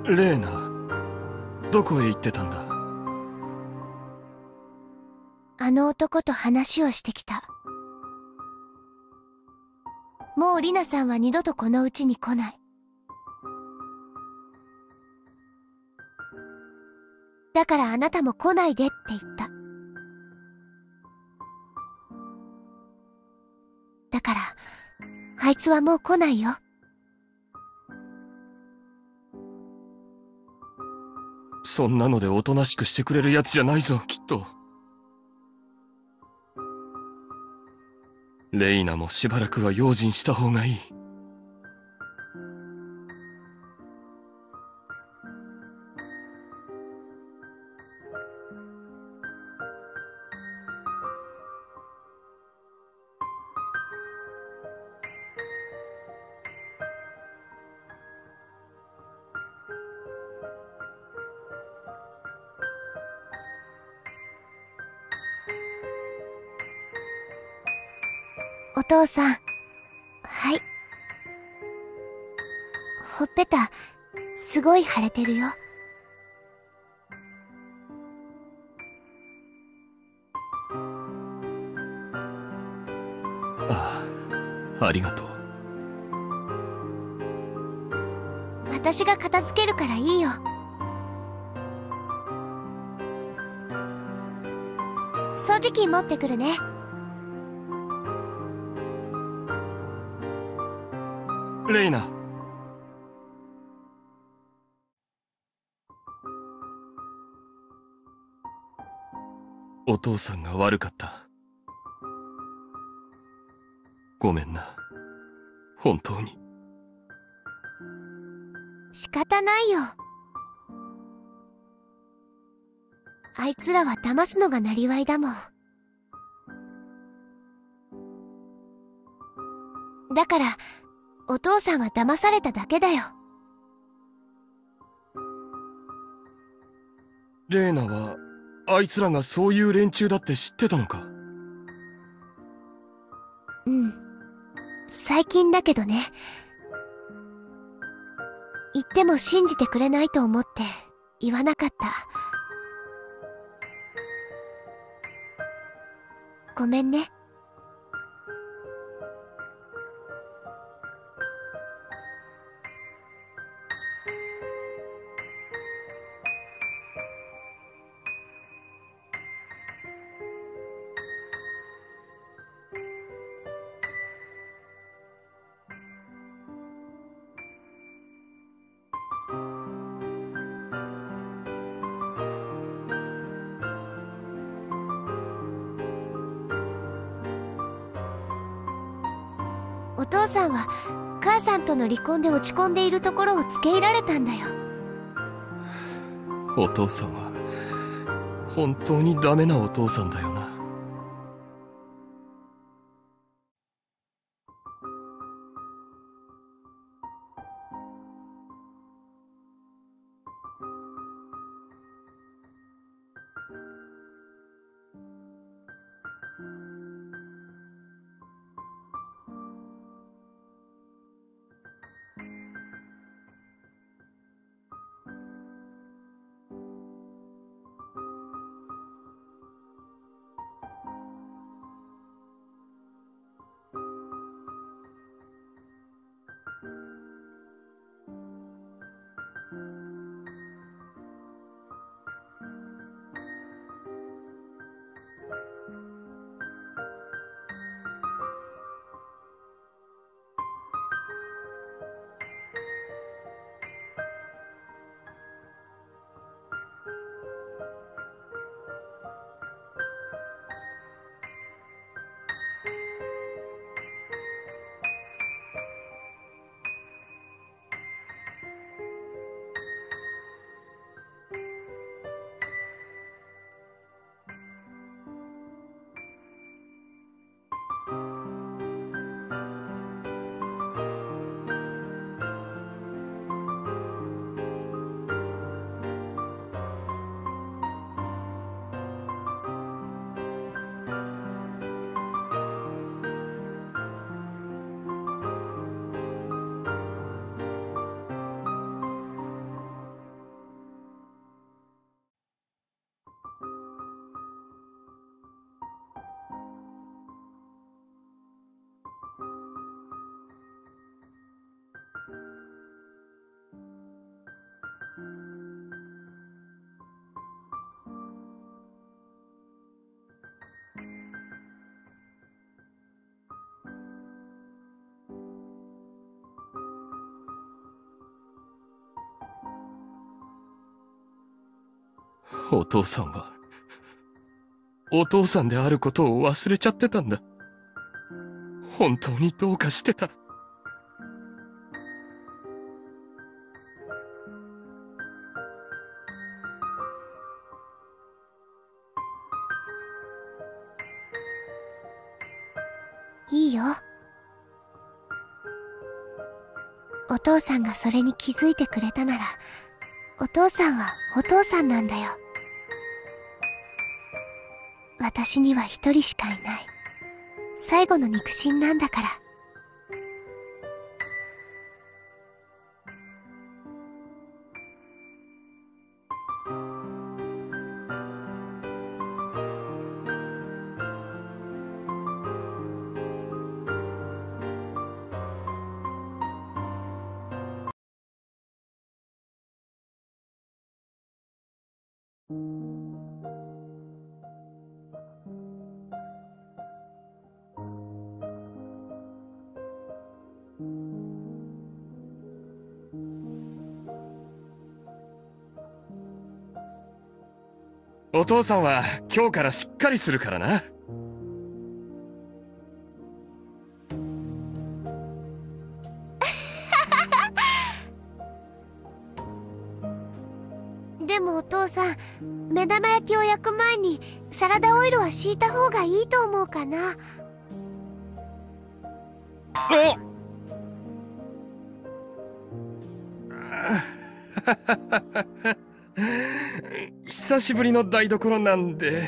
レーナ、どこへ行ってたんだ？ あの男と話をしてきた。もうリナさんは二度とこの家に来ない。だからあなたも来ないでって言った。だから、あいつはもう来ないよ。 そんなのでおとなしくしてくれるやつじゃないぞ、きっと。レイナもしばらくは用心した方がいい。 お父さん。はい。ほっぺた、すごい腫れてるよ。 ああ、ありがとう。 私が片付けるからいいよ。掃除機持ってくるね。 レイナ。お父さんが悪かった。ごめんな。本当に。 仕方ないよ。あいつらは騙すのがなりわいだもん。だから、お父さんは騙されただけだよ。 レーナは、あいつらがそういう連中だって知ってたのか？ うん。最近だけどね。言っても信じてくれないと思って言わなかった。ごめんね。お父さんは母さんとの離婚で落ち込んでいるところを付け入られたんだよ。 お父さんは、本当にダメなお父さんだよな。 お父さんは、お父さんであることを忘れちゃってたんだ。本当にどうかしてた。 いいよ。お父さんがそれに気づいてくれたなら、お父さんはお父さんなんだよ。私には一人しかいない。最後の肉親なんだから。 お父さんは今日からしっかりするからな。 でもお父さん、目玉焼きを焼く前にサラダオイルは敷いた方がいいと思うかな。 久しぶりの台所なんで。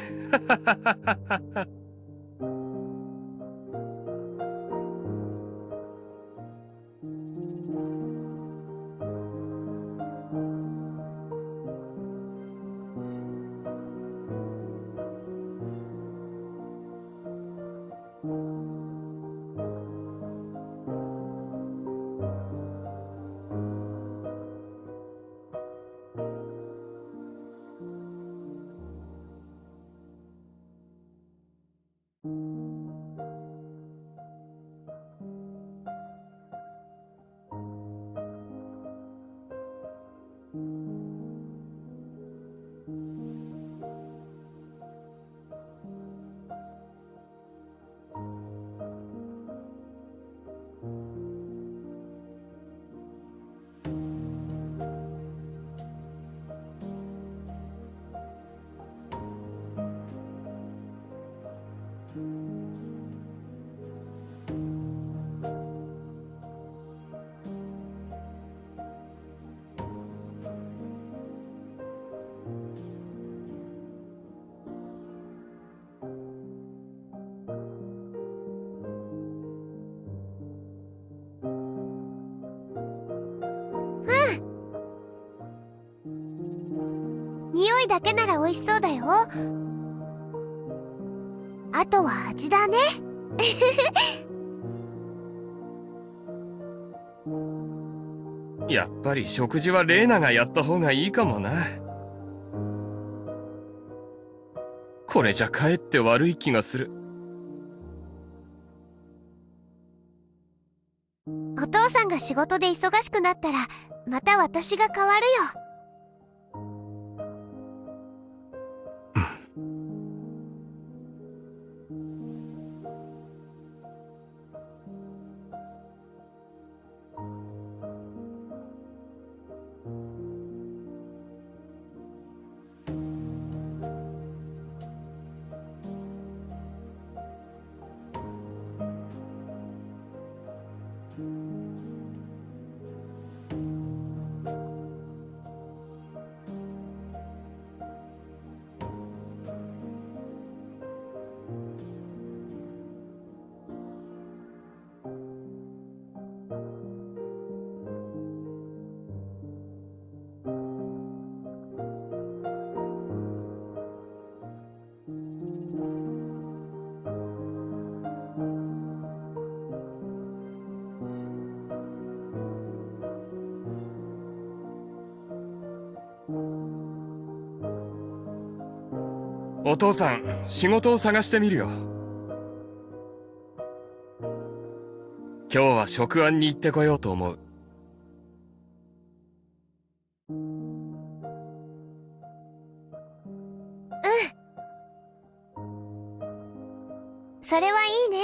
匂いだけなら美味しそうだよ。あとは味だね。 やっぱり食事はレーナがやった方がいいかもな。これじゃかえって悪い気がする。 お父さんが仕事で忙しくなったら、また私が代わるよ。 お父さん、仕事を探してみるよ。今日は食案に行ってこようと思う。 それはいいね。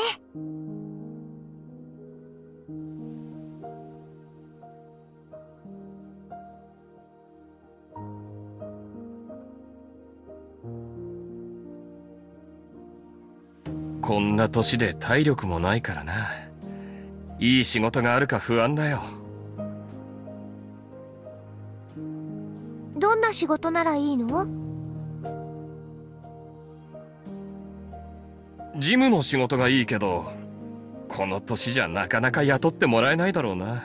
こんな年で体力もないからな。いい仕事があるか不安だよ。 どんな仕事ならいいの？ 事務の仕事がいいけど、この年じゃなかなか雇ってもらえないだろうな。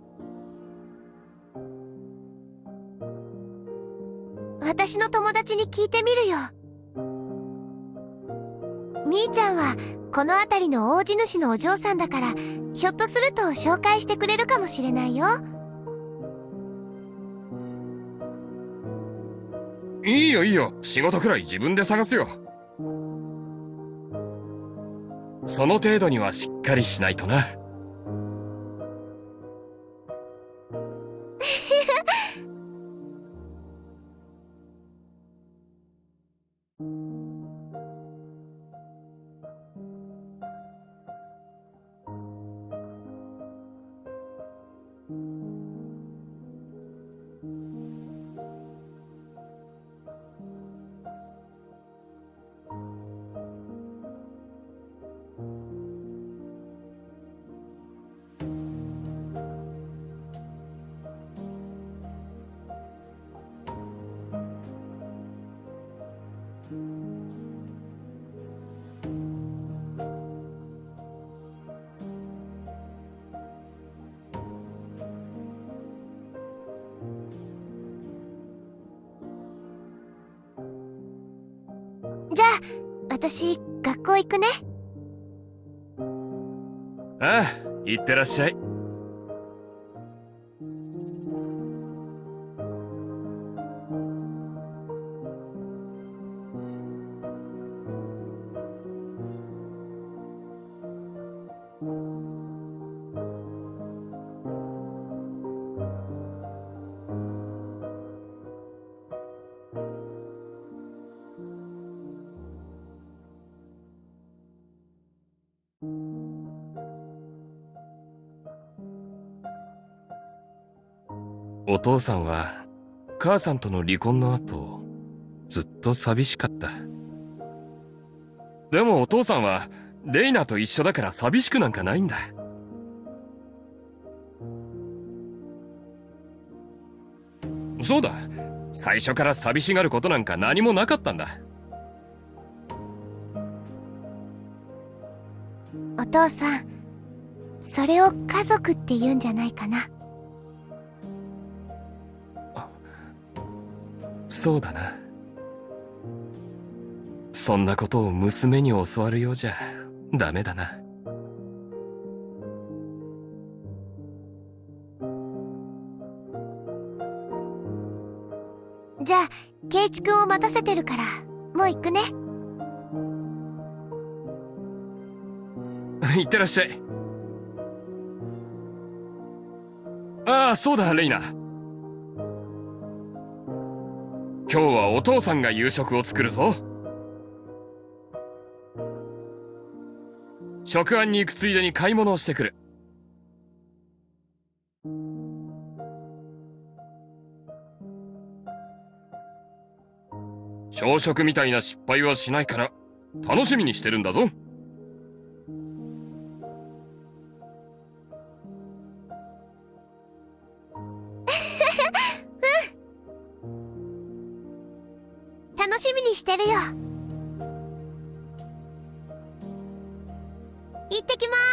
私の友達に聞いてみるよ。みーちゃんはこの辺りの大地主のお嬢さんだから、ひょっとすると紹介してくれるかもしれないよ。 いいよいいよ、仕事くらい自分で探すよ。その程度にはしっかりしないとな。 じゃあ、私、学校行くね。 ああ、行ってらっしゃい。お父さんは母さんとの離婚の後、ずっと寂しかった。でもお父さんはレイナと一緒だから寂しくなんかないんだ。そうだ、最初から寂しがることなんか何もなかったんだ。 お父さん、それを家族って言うんじゃないかな。 そうだな。そんなことを娘に教わるようじゃダメだな。 じゃあ、圭一くんを待たせてるから、もう行くね。 いってらっしゃい。ああ、そうだ、レイナ。今日はお父さんが夕食を作るぞ。食案に行くついでに買い物をしてくる。朝食みたいな失敗はしないから楽しみにしてるんだぞ。 楽しみにしてるよ。行ってきます。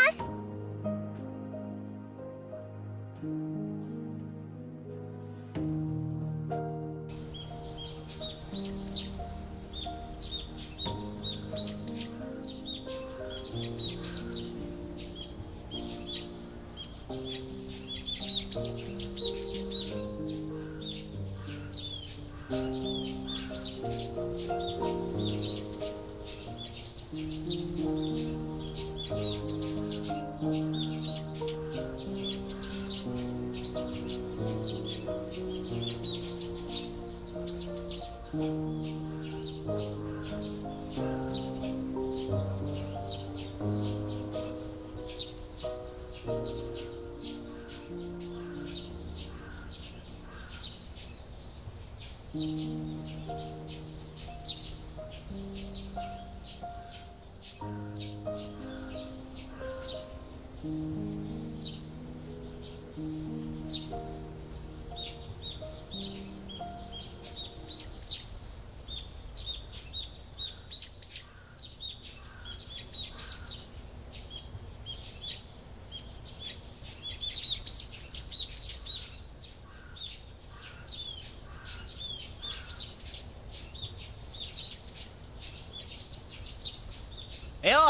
よ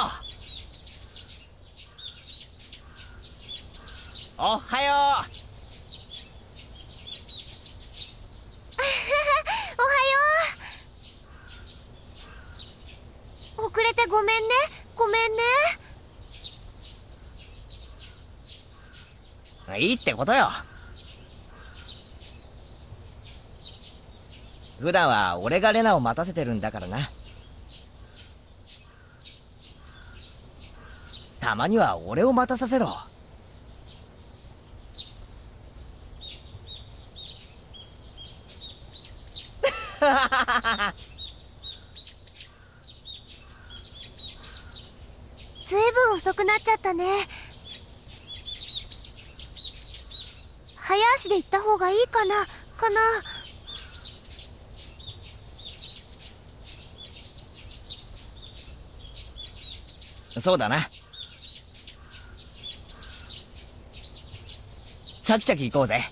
おはよおはよう。遅れてごめんね。ごめんね。 いいってことよ。普段は俺がレナを待たせてるんだからな。たまには俺を待たさせろ。 ずいぶん遅くなっちゃったね。早足で行った方がいいかなそうだな。チャキチャキ行こうぜ。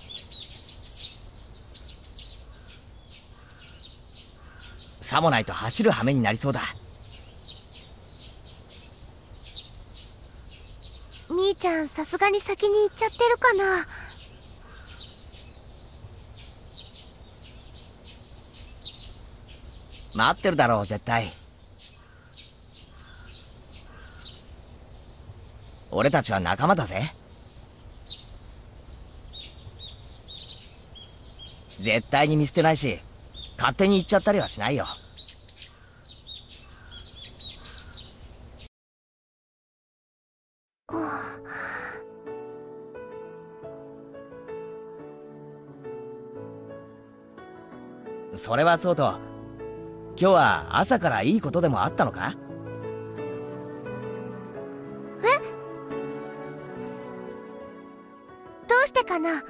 さもないと走る羽目になりそうだ。 みーちゃん、さすがに先に行っちゃってるかな。 待ってるだろう絶対。俺たちは仲間だぜ。絶対に見捨てないし、勝手に行っちゃったりはしないよ。それはそうと、今日は朝からいいことでもあったのか？ どうしてかな。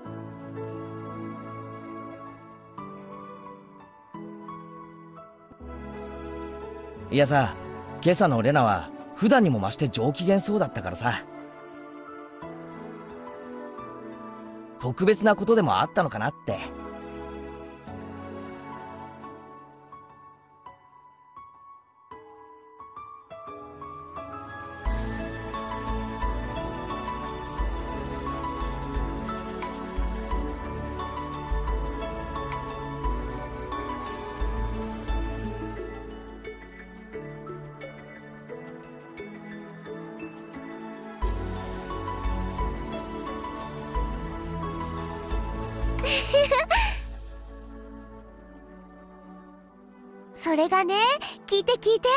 いやさ、今朝のレナは普段にも増して上機嫌そうだったからさ、特別なことでもあったのかなって。 それがね、聞いて。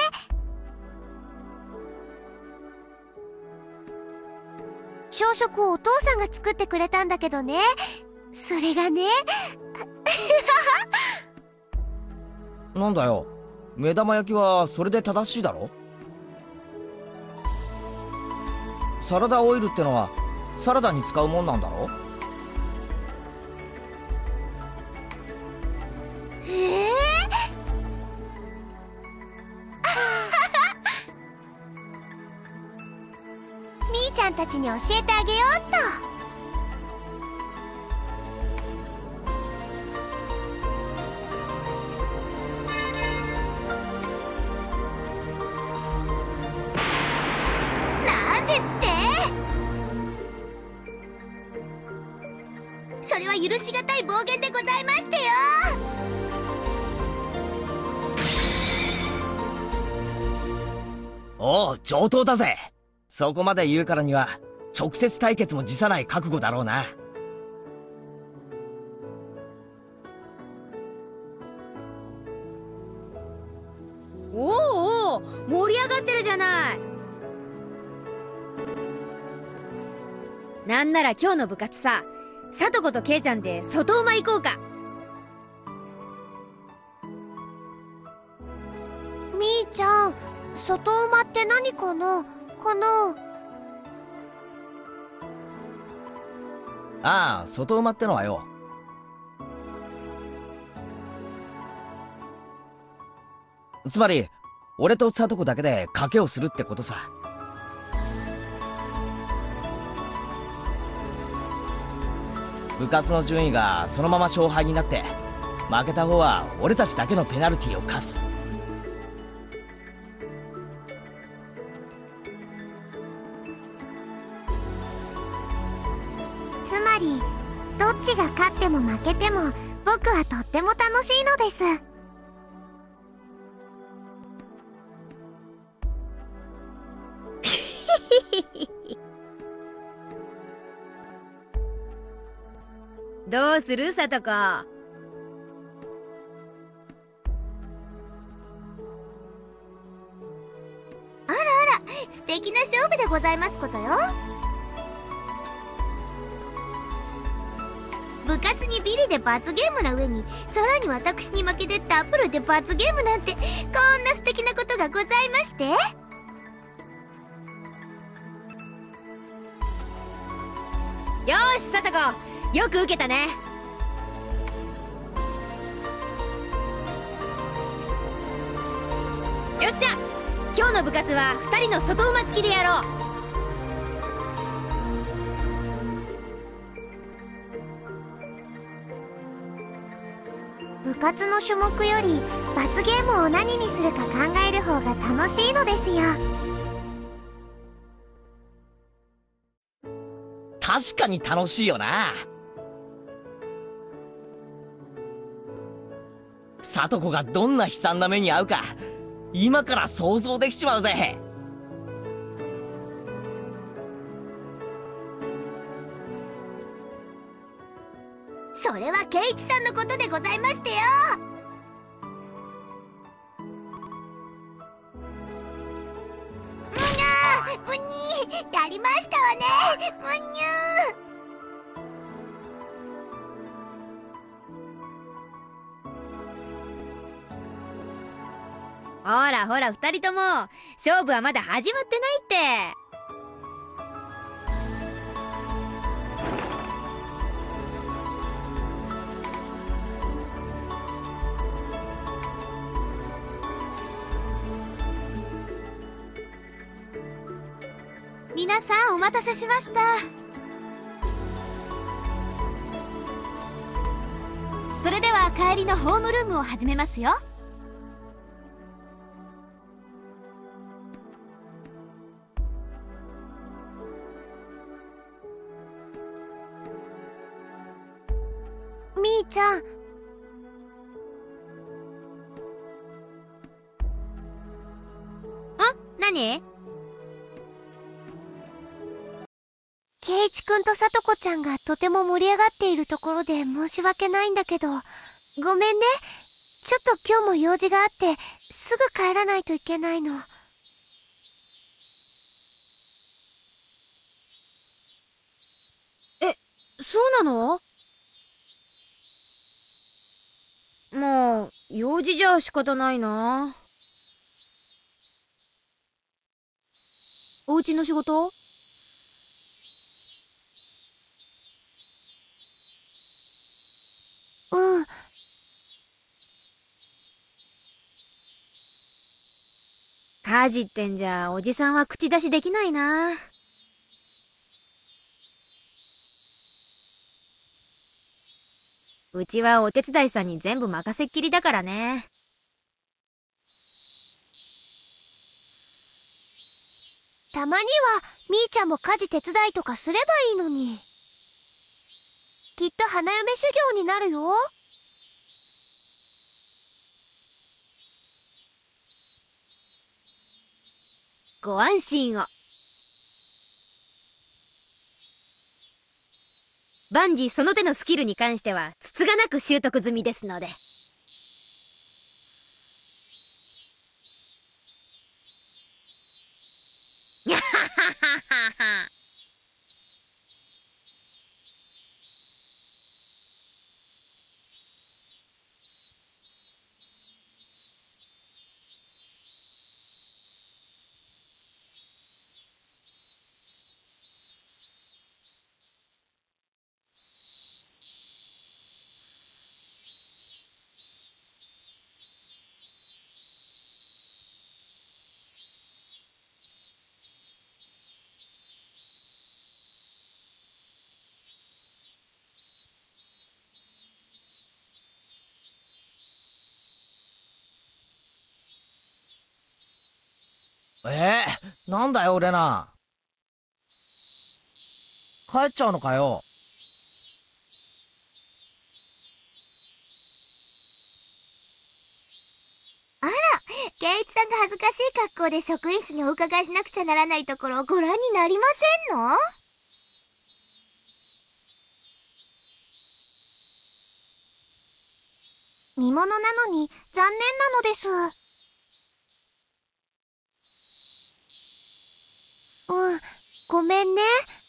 朝食をお父さんが作ってくれたんだけどね、それがね。 なんだよ、目玉焼きはそれで正しいだろ？サラダオイルってのはサラダに使うもんなんだろ？ みーちゃんたちに教えてあげようっと。なんですって。それは許しがたい暴言でございましてよ。 おう、上等だぜ。そこまで言うからには直接対決も辞さない覚悟だろうな。 おうおう、盛り上がってるじゃない。なんなら今日の部活さ、さとことけいちゃんで外馬行こうか。 ちゃん、外馬って何かな？ ああ、外馬ってのはよ、つまり俺と聡子だけで賭けをするってことさ。部活の順位がそのまま勝敗になって、負けた方は俺たちだけのペナルティーを課す。 つまりどっちが勝っても負けても僕はとっても楽しいのです。 どうするさとこ。 素敵な勝負でございますことよ。部活にビリで罰ゲームな上に、さらに私に負けてダブルで罰ゲームなんて、こんな素敵なことがございまして。 よーしさとこ、よく受けたね。よっしゃ、今日の部活は2人の外馬付きでやろう。 部活の種目より罰ゲームを何にするか考える方が楽しいのですよ。 確かに楽しいよな。聡子がどんな悲惨な目に遭うか今から想像できちまうぜ。 それは圭一さんのことでございましてよ。ブニーやりましたわね。ブニほらほら、2人とも勝負はまだ始まってないって。皆さんお待たせしました。それでは帰りのホームルームを始めますよ。 みーちゃん、 何？ 圭一くんとさとこちゃんがとても盛り上がっているところで申し訳ないんだけど、ごめんね。ちょっと今日も用事があってすぐ帰らないといけないの。 そうなの？まあ、用事じゃ仕方ないな。お家の仕事？ うん。 家事ってんじゃおじさんは口出しできないな。うちはお手伝いさんに全部任せっきりだからね。 たまにはみーちゃんも家事手伝いとかすればいいのに。きっと花嫁修行になるよ。 ご安心を。万事その手のスキルに関してはつつがなく習得済みですので。にゃははははは。 なんだよレナ。帰っちゃうのかよ。 圭一さんが恥ずかしい格好で職員室にお伺いしなくちゃならないところをご覧になりませんの？見物なのに残念なのです。ごめんね。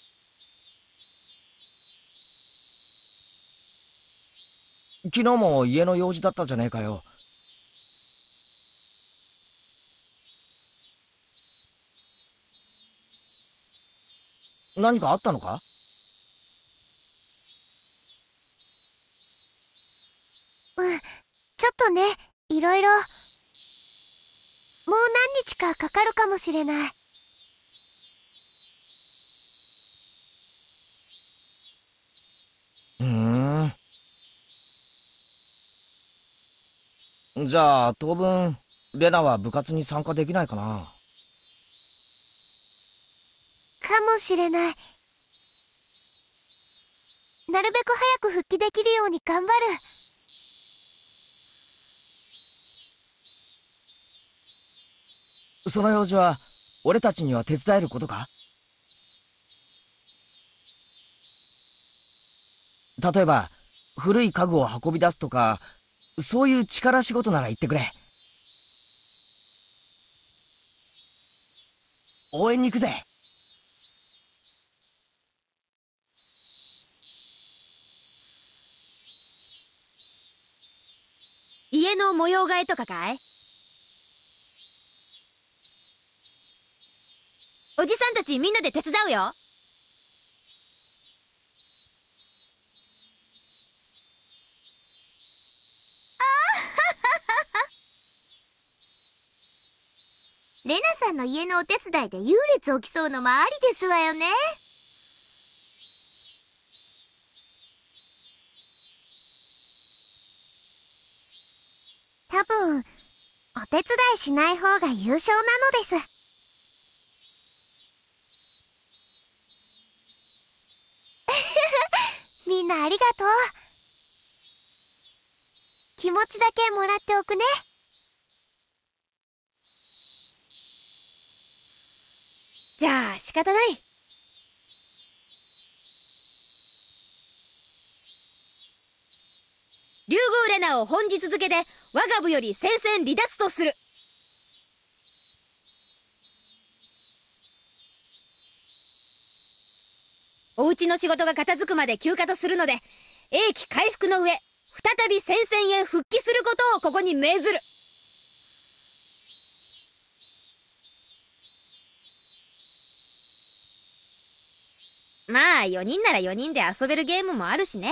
昨日も家の用事だったじゃねえかよ。何かあったのか？ ちょっとね、いろいろ。もう何日かかかるかもしれない。 じゃあ当分レナは部活に参加できないかな。 かもしれない。なるべく早く復帰できるように頑張る。 その用事は俺たちには手伝えることか？例えば古い家具を運び出すとか、そういう力仕事なら言ってくれ。応援に行くぜ。 家の模様替えとかかい？おじさんたちみんなで手伝うよ。 レナさんの家のお手伝いで優劣起きそうのもありですわよね。多分、お手伝いしない方が優勝なのです。みんなありがとう。気持ちだけもらっておくね。 じゃあ仕方ない。竜宮レナを本日付で我が部より戦線離脱とする。お家の仕事が片付くまで休暇とするので、英気回復の上再び戦線へ復帰することをここに命ずる。まあ4人なら4人で遊べるゲームもあるしね。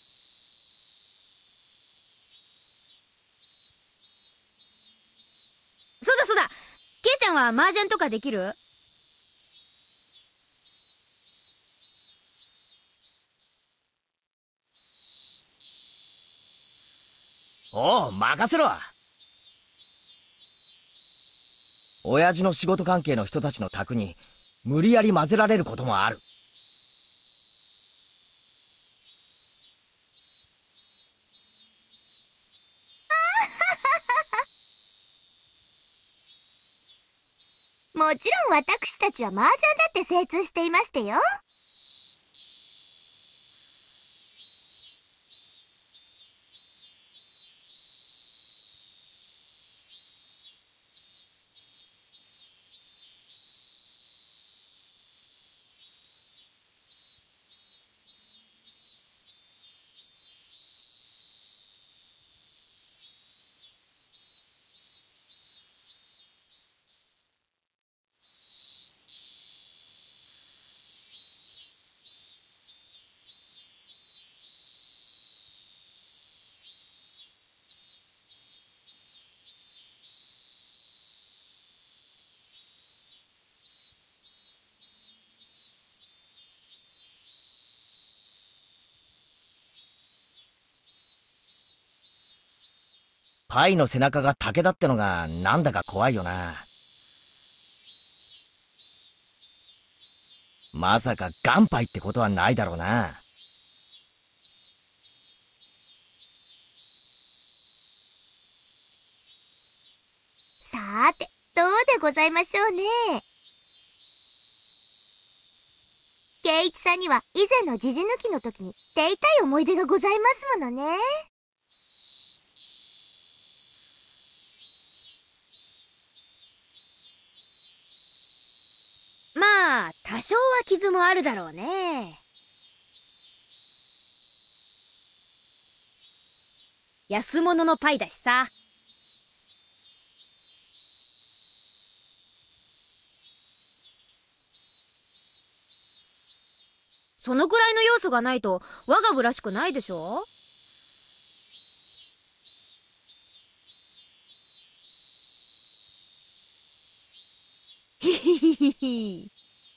そうだそうだ、ケイちゃんは麻雀とかできる？ おう、任せろ。親父の仕事関係の人たちの卓に無理やり混ぜられることもある。 もちろん私たちは麻雀だって精通していましてよ。 パイの背中が竹だってのがなんだか怖いよな。 まさか元杯ってことはないだろうな。 さーて、どうでございましょうね。圭一さんには以前のジジ抜きの時に手痛い思い出がございますものね。 まあ多少は傷もあるだろうね。安物のパイだしさ。そのくらいの要素がないと我が部らしくないでしょ。ひひひひひ。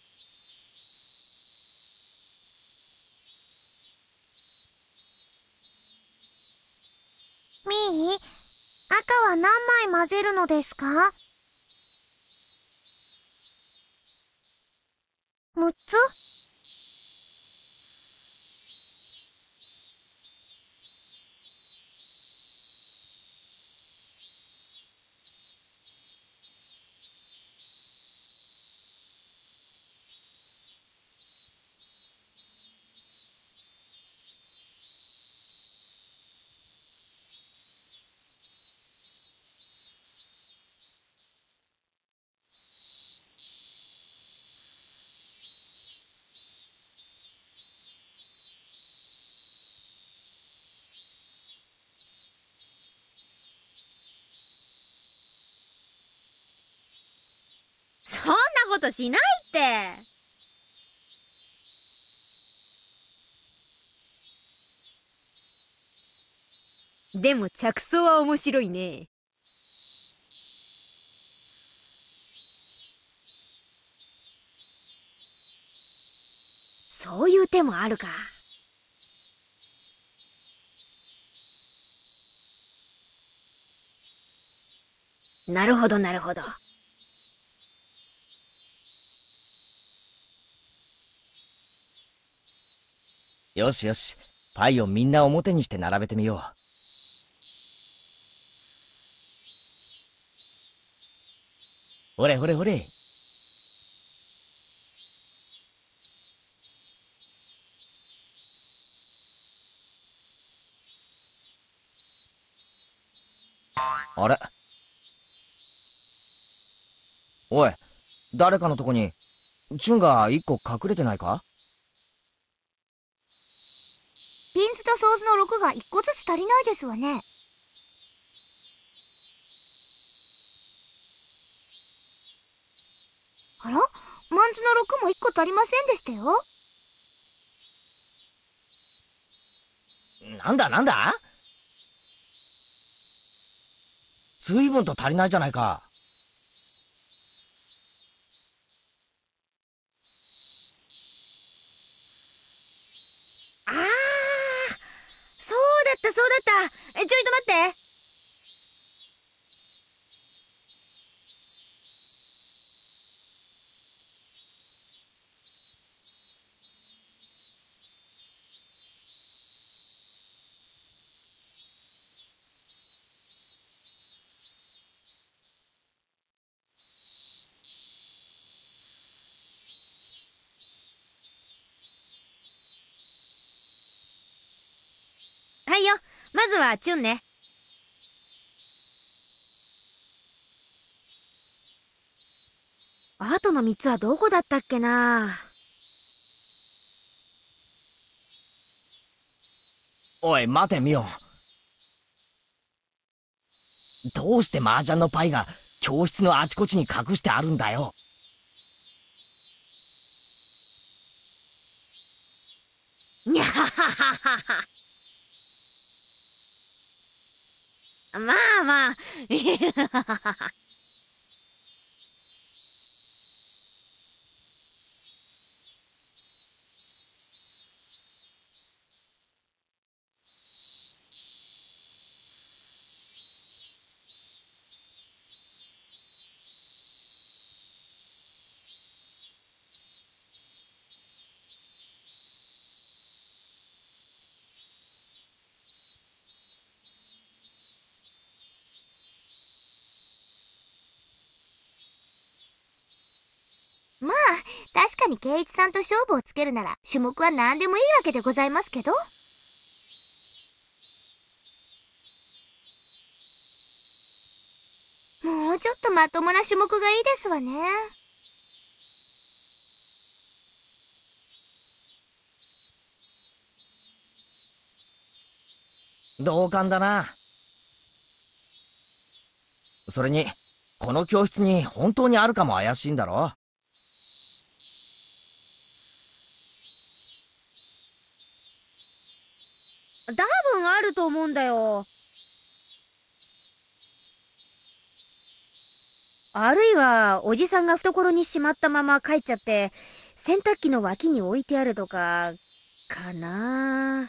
みー、赤は何枚混ぜるのですか？6つ？ そんなことしないって。でも着想は面白いね。そういう手もあるか。なるほどなるほど。 よしよし、パイをみんな表にして並べてみよう。ほれほれほれ。あれ、おい、誰かのとこにチュンが一個隠れてないか？ ピンズとソースの6が1個ずつ足りないですわね。あら？マンズの6も1個足りませんでしたよ。 なんだなんだ？随分と足りないじゃないか。 ああ、そうだったそうだった。ちょいと待って。はいよ。まずはチュンね。あとの3つはどこだったっけな。 おい待てミオン。どうして麻雀のパイが教室のあちこちに隠してあるんだよ。 にゃはははは。まあまあ。 確かに圭一さんと勝負をつけるなら種目は何でもいいわけでございますけど。もうちょっとまともな種目がいいですわね。 同感だな。それにこの教室に本当にあるかも怪しいんだろ。 多分あると思うんだよ。あるいはおじさんが懐にしまったまま帰っちゃって洗濯機の脇に置いてあるとかかな。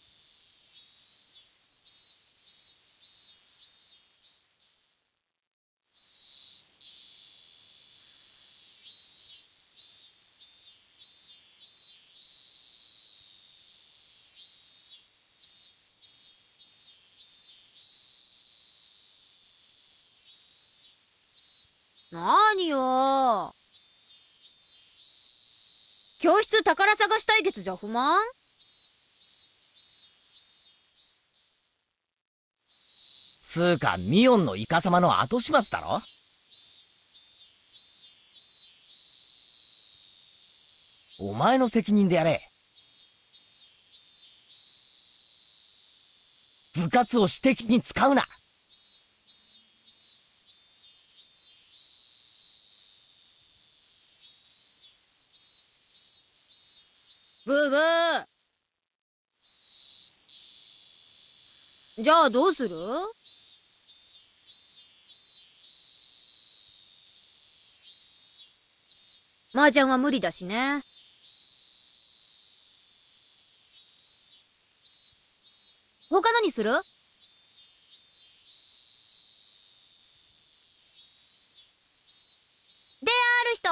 なによ。教室宝探し対決じゃ不満？ つーかミオンのイカ様の後始末だろ。お前の責任でやれ。部活を私的に使うな。 ブーブー。じゃあどうする？麻雀は無理だしね。他何する？である人。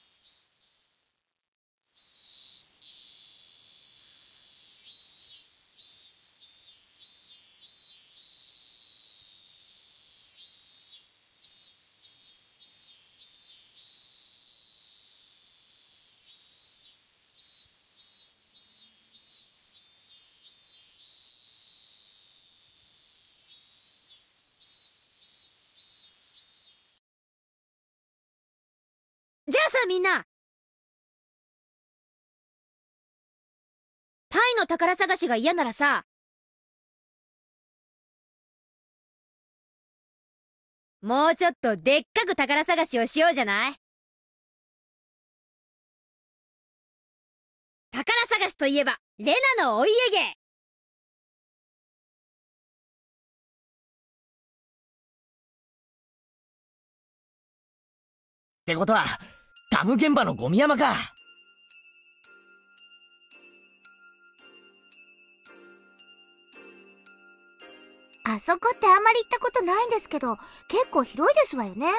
じゃあさ、みんな。パイの宝探しが嫌ならさ、もうちょっとでっかく宝探しをしようじゃない？宝探しといえば、レナのお家芸。 ってことはダム現場のゴミ山か。 あそこってあんまり行ったことないんですけど、結構広いですわよね。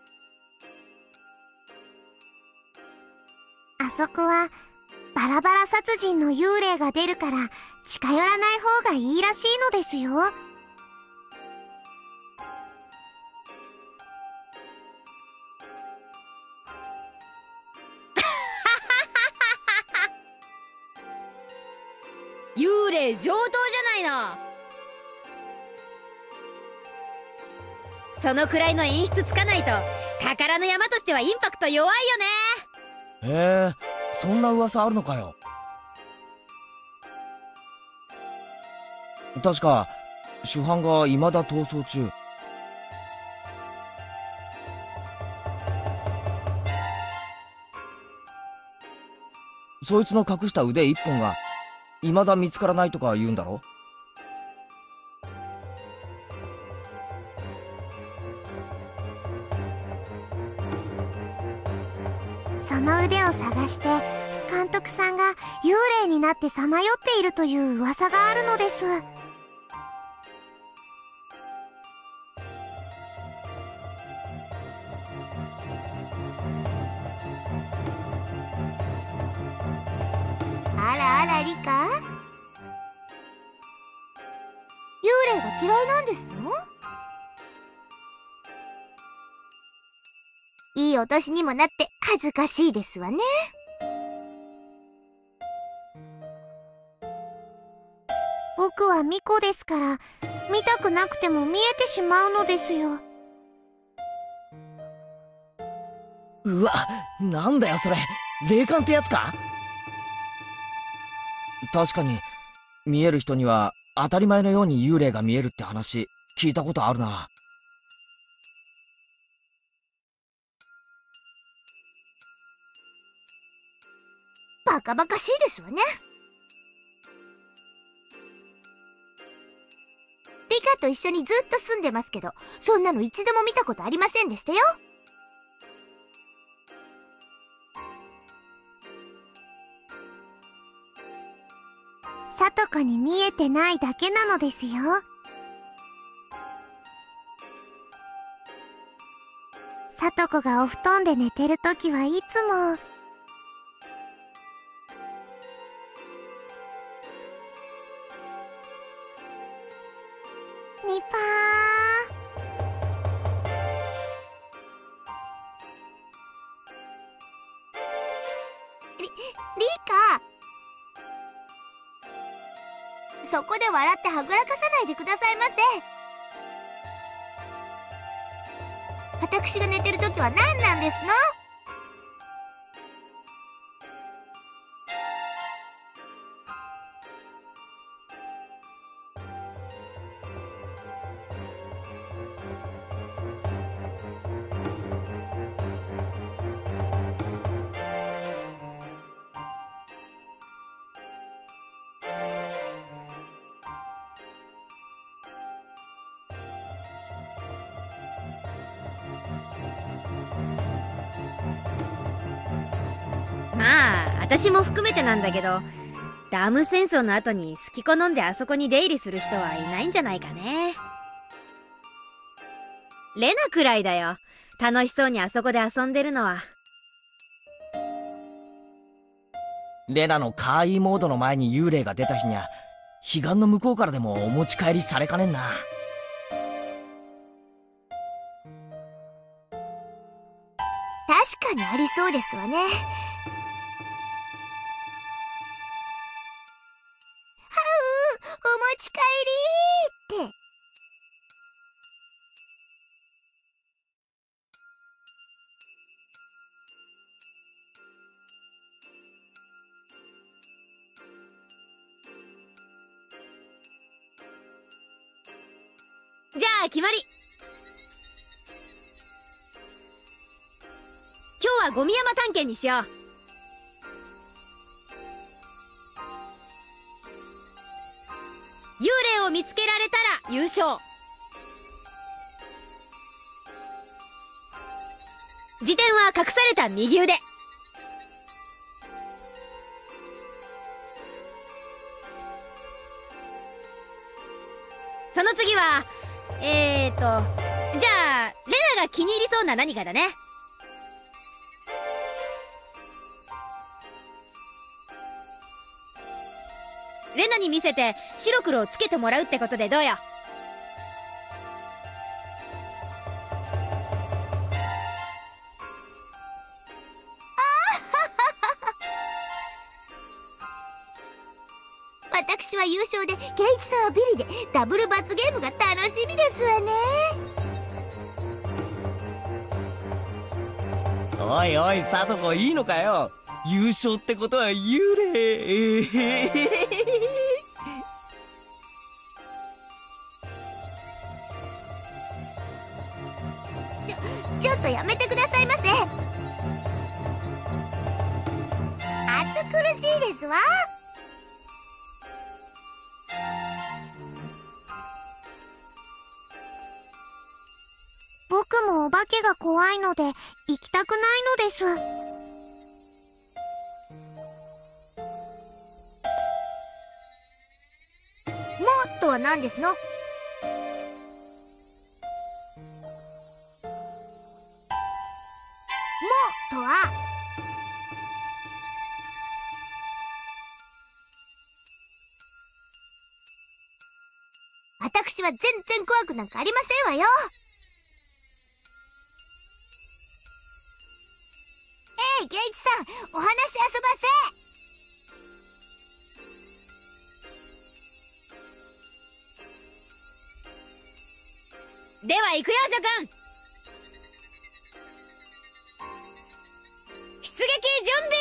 あそこはバラバラ殺人の幽霊が出るから近寄らない方がいいらしいのですよ。 幽霊上等じゃないの。そのくらいの演出つかないと宝の山としてはインパクト弱いよね。 へえ、そんな噂あるのかよ。確か主犯が未だ逃走中。そいつの隠した腕一本が未だ見つからないとか言うんだろ。 その腕を探して監督さんが幽霊になってさまよっているという噂があるのです。あらあらリカ、幽霊が嫌いなんですの？いいお年にもなって恥ずかしいですわね。僕は巫女ですから、見たくなくても見えてしまうのですよ。 うわ、なんだよそれ、霊感ってやつか？確かに見える人には当たり前のように幽霊が見えるって話聞いたことあるな。 バカバカしいですわね。リカと一緒にずっと住んでますけど、そんなの一度も見たことありませんでしたよ。さとこに見えてないだけなのですよ。さとこがお布団で寝てるときはいつもニパリカ、そこで笑ってはぐらかさないでくださいませ。私が寝てるときは何なんですの？ まあ私も含めてなんだけど、ダム戦争の後に好き好んであそこに出入りする人はいないんじゃないかね。レナくらいだよ、楽しそうにあそこで遊んでるのは。 レナのカーイーモードの前に幽霊が出た日にゃ、彼岸の向こうからでもお持ち帰りされかねんな。 確かにありそうですわね。はう、お持ち帰りって。 じゃあ決まり。今日はゴミ山探検にしよう。幽霊を見つけられたら優勝。辞典は隠された右腕。その次はじゃあレナが気に入りそうな何かだね。レナに見せて白黒をつけてもらうってことでどうよ。 私は優勝でケイチさんはビリでダブル罰ゲームが楽しみですわね。 おいおい、サトコいいのかよ。優勝ってことは幽霊。 ちょっとやめてくださいませ。暑苦しいですわ。僕もお化けが怖いので行きたくないのです。もっとは何ですの？もっとは私は全然怖くなんかありませんわよ。 では行くよ諸君。出撃準備。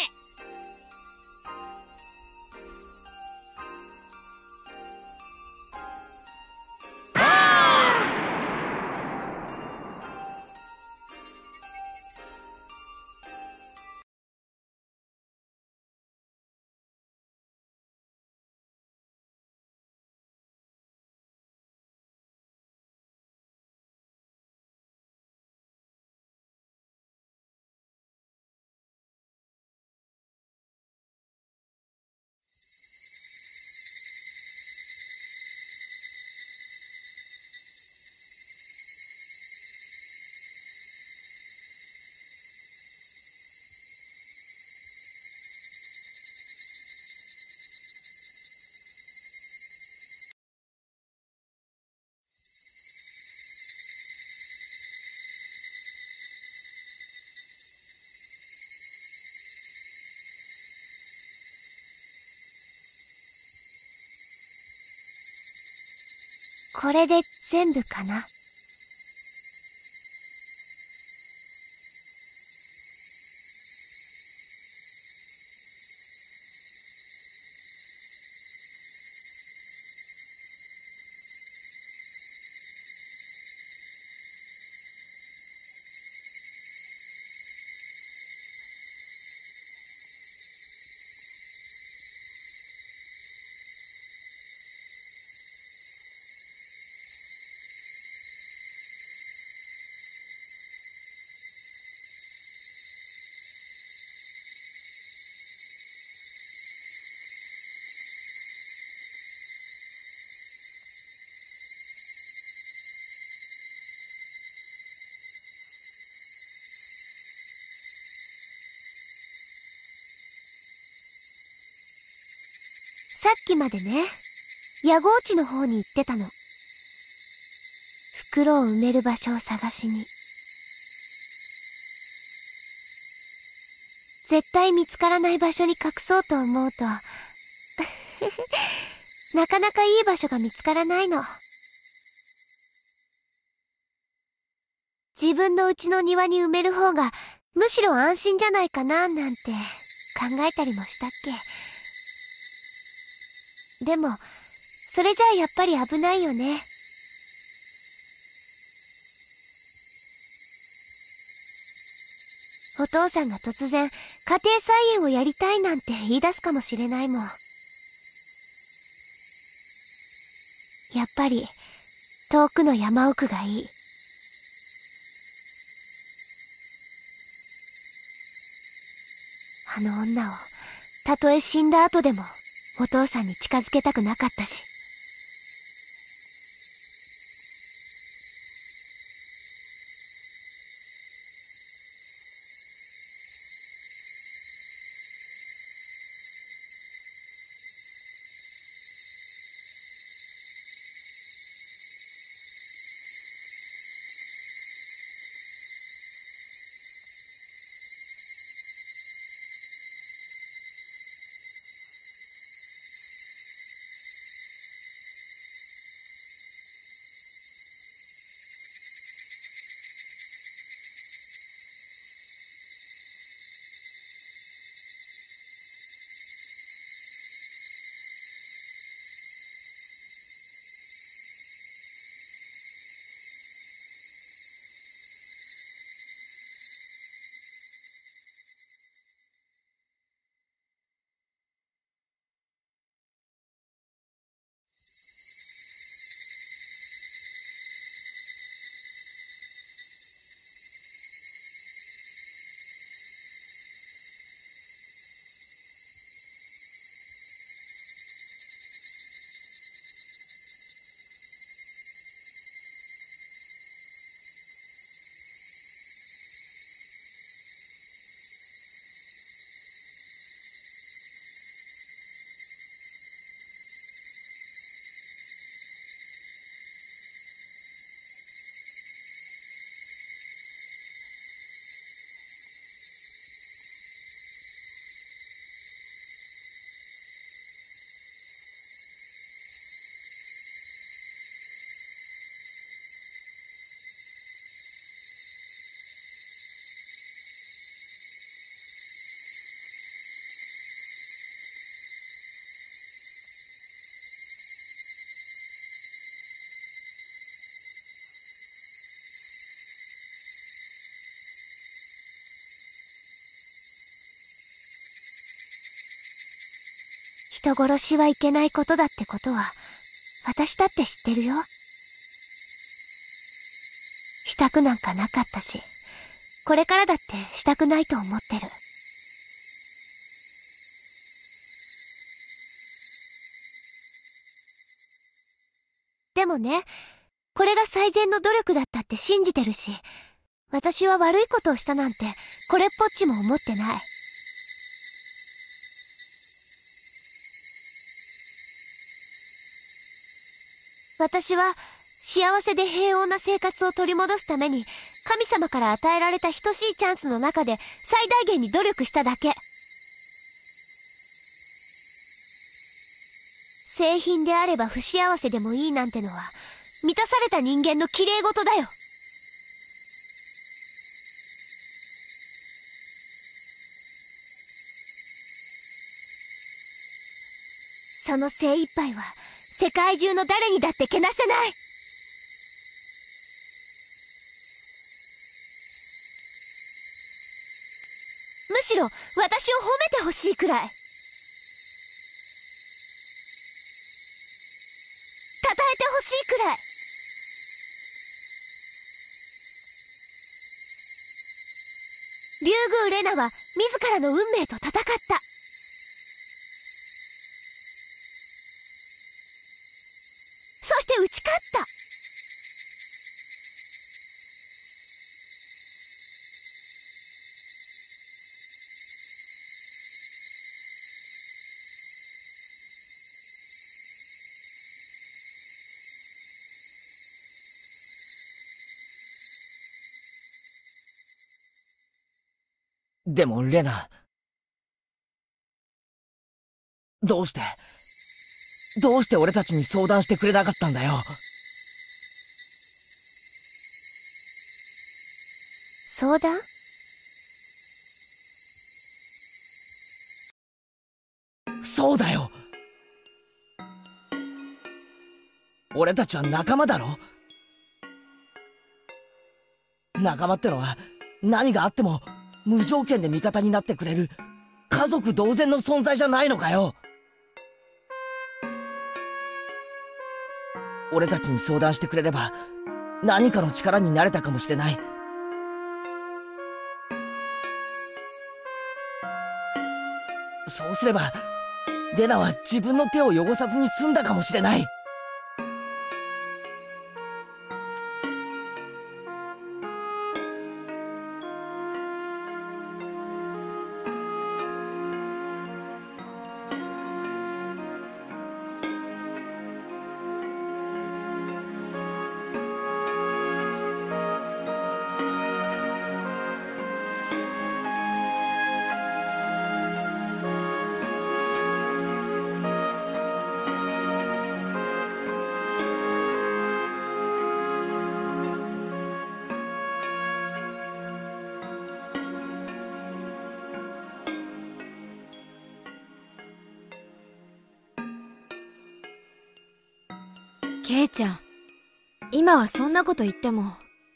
これで全部かな。さっきまでね、野号地の方に行ってたの。袋を埋める場所を探しに。絶対見つからない場所に隠そうと思うとなかなかいい場所が見つからないの。自分の家の庭に埋める方がむしろ安心じゃないかななんて考えたりもしたっけ。でも、それじゃあやっぱり危ないよね。お父さんが突然、家庭菜園をやりたいなんて言い出すかもしれないもん。やっぱり、遠くの山奥がいい。あの女を、たとえ死んだ後でも、お父さんに近づけたくなかったし。 人殺しはいけないことだってことは、私だって知ってるよ。したくなんかなかったし、これからだってしたくないと思ってる。でもね、これが最善の努力だったって信じてるし、私は悪いことをしたなんて、これっぽっちも思ってない。私は幸せで平穏な生活を取り戻すために神様から与えられた等しいチャンスの中で最大限に努力しただけ。製品であれば不幸せでもいいなんてのは満たされた人間の綺麗事だよ。その精一杯は世界中の誰にだってけなせない。むしろ私を褒めてほしいくらい。称えてほしいくらい。竜宮レナは自らの運命と戦った。そして打ち勝った。 でもレナ、どうして俺たちに相談してくれなかったんだよ。 相談？ そうだよ。俺たちは仲間だろ。仲間ってのは何があっても無条件で味方になってくれる家族同然の存在じゃないのかよ。俺たちに相談してくれれば何かの力になれたかもしれない。そうすればレナは自分の手を汚さずに済んだかもしれない。 ケイちゃん、今はそんなこと言っても。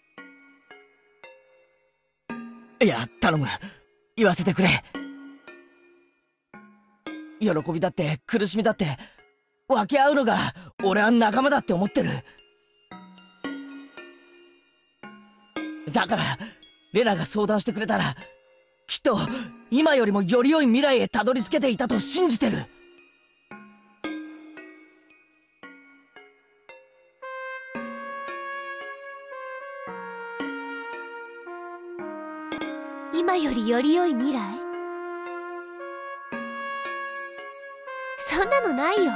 いや、頼む。言わせてくれ。喜びだって苦しみだって分け合うのが俺は仲間だって思ってる。だからレナが相談してくれたらきっと今よりもより良い未来へたどり着けていたと信じてる。 今よりより良い未来？そんなのないよ。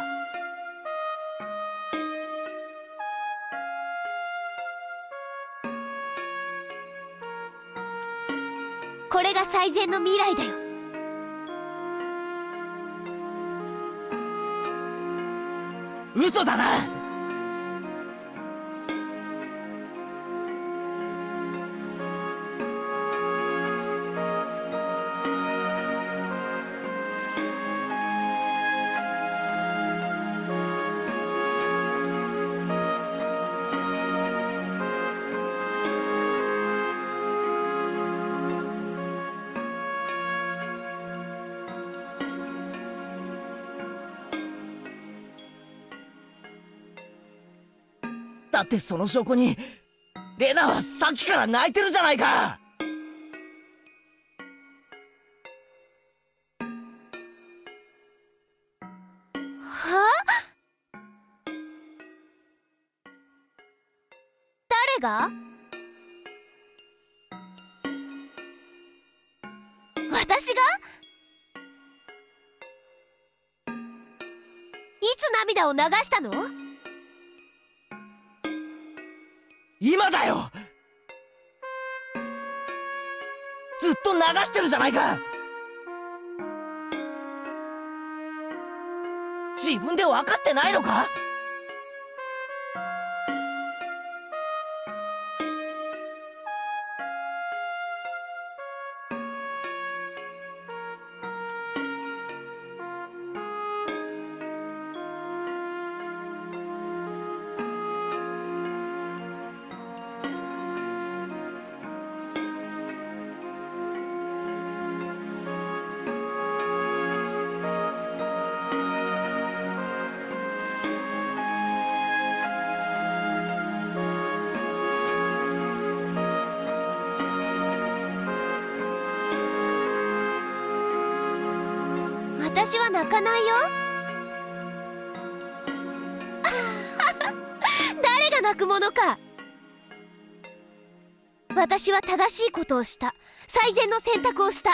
これが最善の未来だよ。 嘘だな。 だってその証拠に、レナはさっきから泣いてるじゃないか。 はあ？誰が？私が？いつ涙を流したの？ 今だよ。ずっと流してるじゃないか。自分で分かってないのか？ 私は泣かないよ。誰が泣くものか。私は正しいことをした。最善の選択をした。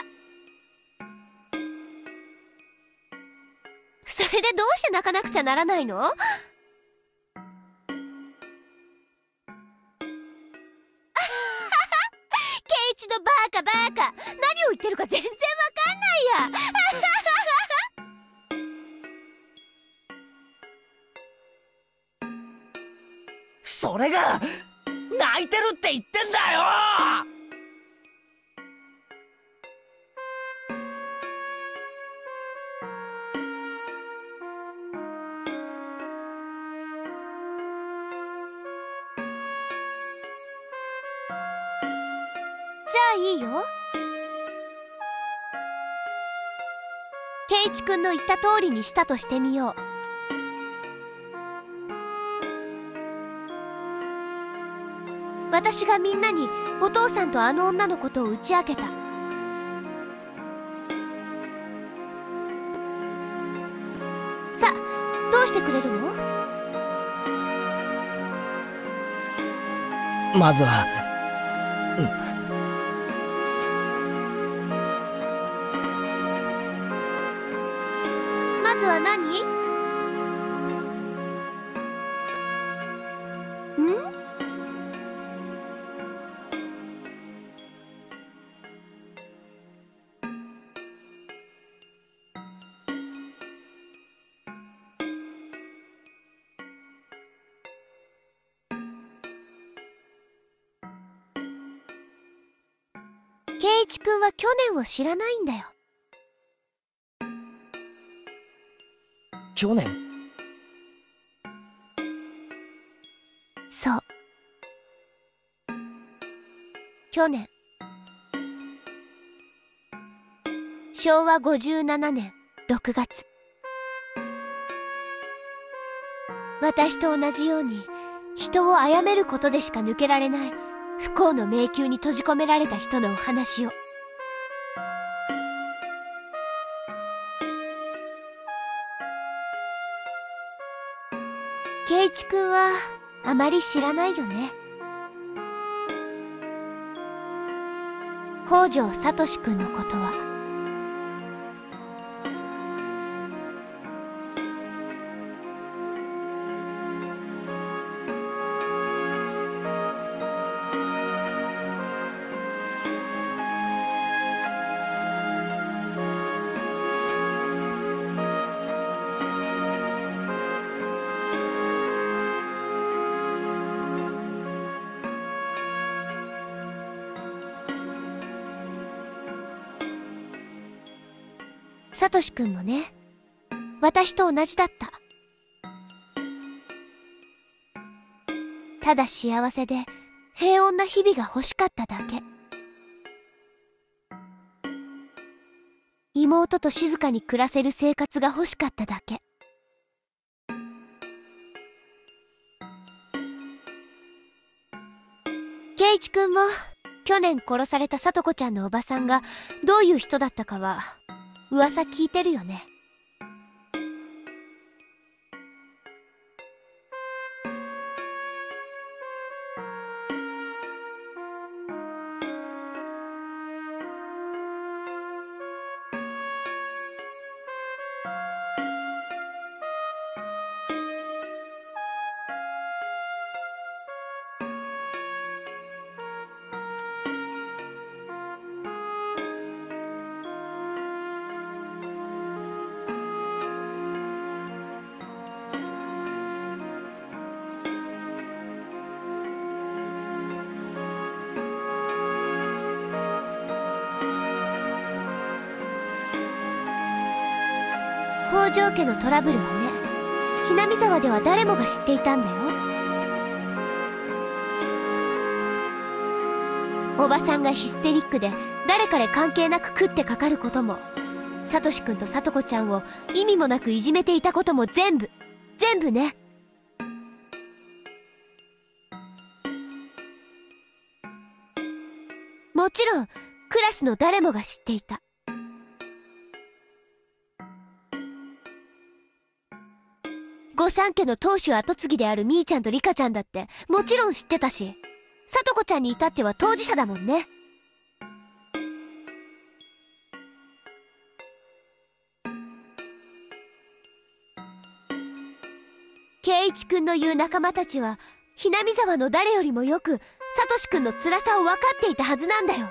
それでどうして泣かなくちゃならないの？ケイイチのバーカバーカ、何を言ってるか全然わかんないや。 それが泣いてるって言ってんだよ。 じゃあいいよ。ケイイチ君の言った通りにしたとしてみよう。私がみんなにお父さんとあの女のことを打ち明けた。さあ、どうしてくれるの？ まずは、 まずは何？ケイイチ君は去年を知らないんだよ。 去年？ そう。去年。昭和57年6月。私と同じように人を殺めることでしか抜けられない不幸の迷宮に閉じ込められた人のお話を。ケイイチ君はあまり知らないよね。北条聡君のことは。サトシ君もね、私と同じだった。ただ幸せで平穏な日々が欲しかっただけ。妹と静かに暮らせる生活が欲しかっただけ。 圭一くんも、去年殺されたさとこちゃんのおばさんがどういう人だったかは、噂聞いてるよね。北条家のトラブルはね、ひなみ沢では誰もが知っていたんだよ。おばさんがヒステリックで誰彼関係なく食ってかかることも、サトシくんとサトコちゃんを意味もなくいじめていたことも全部ね。もちろんクラスの誰もが知っていた。御三家の当主跡継ぎであるみーちゃんとリカちゃんだってもちろん知ってたし、さとこちゃんに至っては当事者だもんね。圭一くんの言う仲間たちはひなみ沢の誰よりもよくサトシくんの辛さを分かっていたはずなんだよ。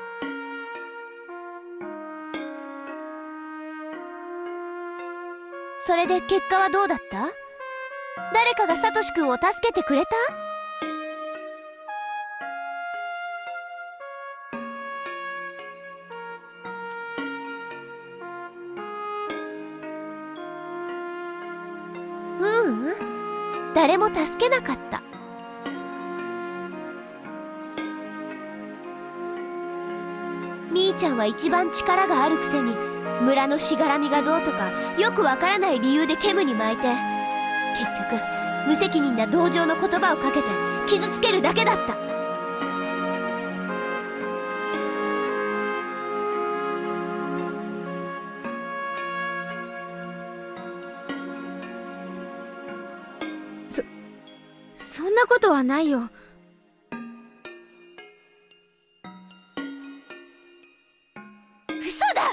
それで結果はどうだった？誰かがサトシくんを助けてくれた？誰も助けなかった。みーちゃんは一番力があるくせに村のしがらみがどうとかよくわからない理由で煙に巻いて、結局無責任な同情の言葉をかけて傷つけるだけだった。 そんなことはないよ。 嘘だ！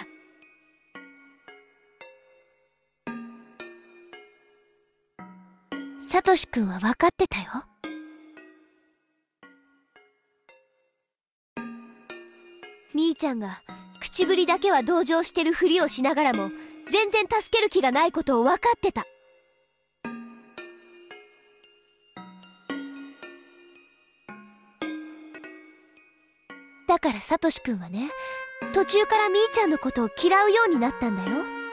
サトシ君は分かってたよ。みーちゃんが口ぶりだけは同情してるふりをしながらも全然助ける気がないことを分かってた。だからサトシ君はね、途中からみーちゃんのことを嫌うようになったんだよ。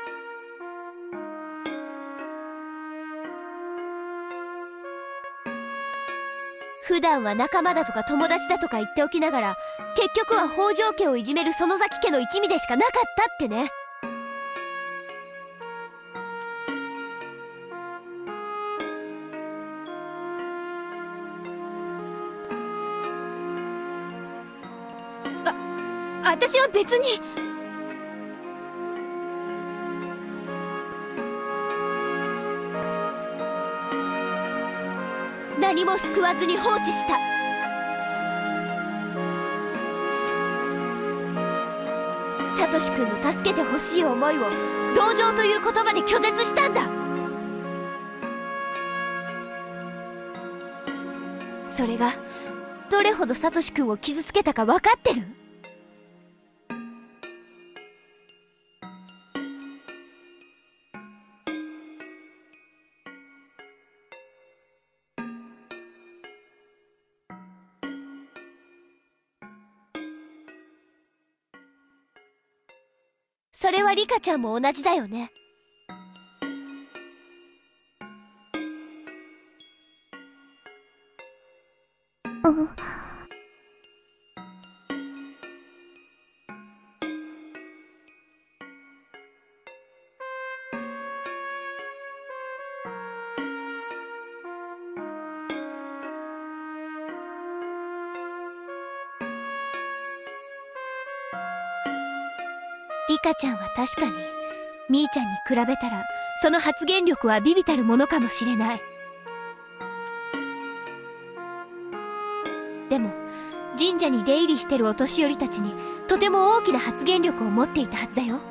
普段は仲間だとか友達だとか言っておきながら、結局は北条家をいじめる園崎家の一味でしかなかったってね。私は別に。何も救わずに放置した。サトシ君の助けてほしい思いを同情という言葉で拒絶したんだ。それがどれほどサトシ君を傷つけたか分かってる？それはリカちゃんも同じだよね。 リカちゃんは確かにみーちゃんに比べたらその発言力は微々たるものかもしれない。でも神社に出入りしてるお年寄りたちにとても大きな発言力を持っていたはずだよ。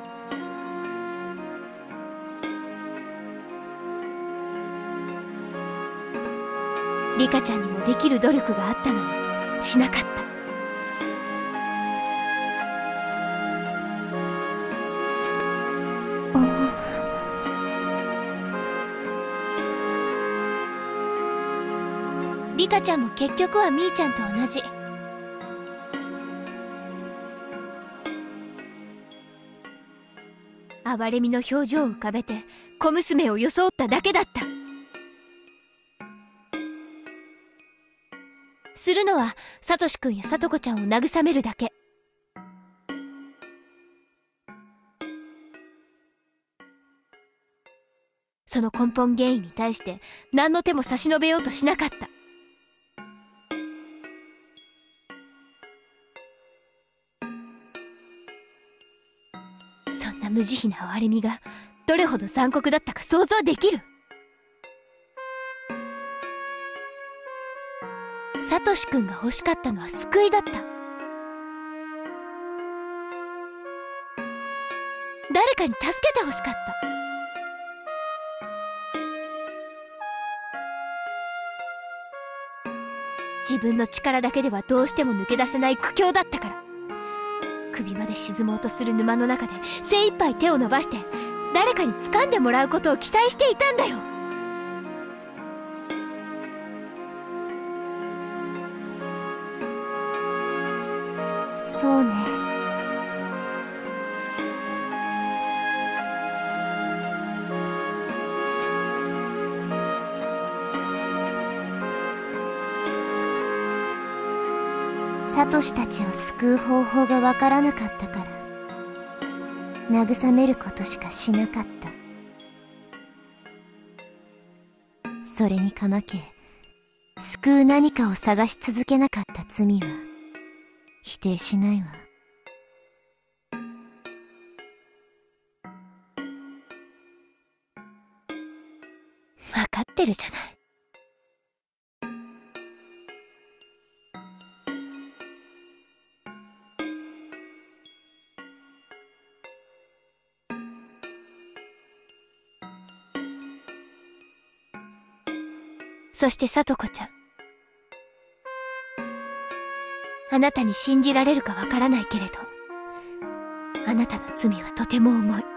リカちゃんにもできる努力があったのにしなかった。リカちゃんも結局はみーちゃんと同じ。哀れみの表情を浮かべて小娘を装っただけだった。するのはサトシ君やサトコちゃんを慰めるだけ。その根本原因に対して何の手も差し伸べようとしなかった。そんな無慈悲な哀れみがどれほど残酷だったか想像できる？サトシ君が欲しかったのは救いだった。誰かに助けて欲しかった。自分の力だけではどうしても抜け出せない苦境だったから。首まで沈もうとする沼の中で精一杯手を伸ばして誰かに掴んでもらうことを期待していたんだよ。 そうね。サトシたちを救う方法がわからなかったから、慰めることしかしなかった。それにかまけ、救う何かを探し続けなかった罪は、否定しないわ。 わかってるじゃない。そしてさとこちゃん、あなたに信じられるかわからないけれど、あなたの罪はとても重い。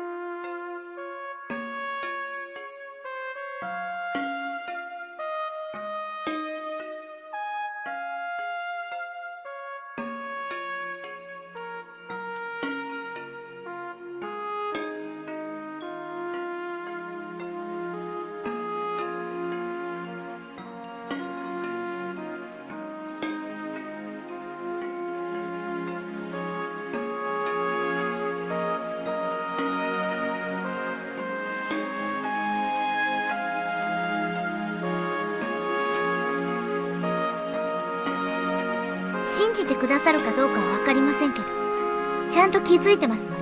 信じてくださるかどうかはわかりませんけど、ちゃんと気づいてますのよ。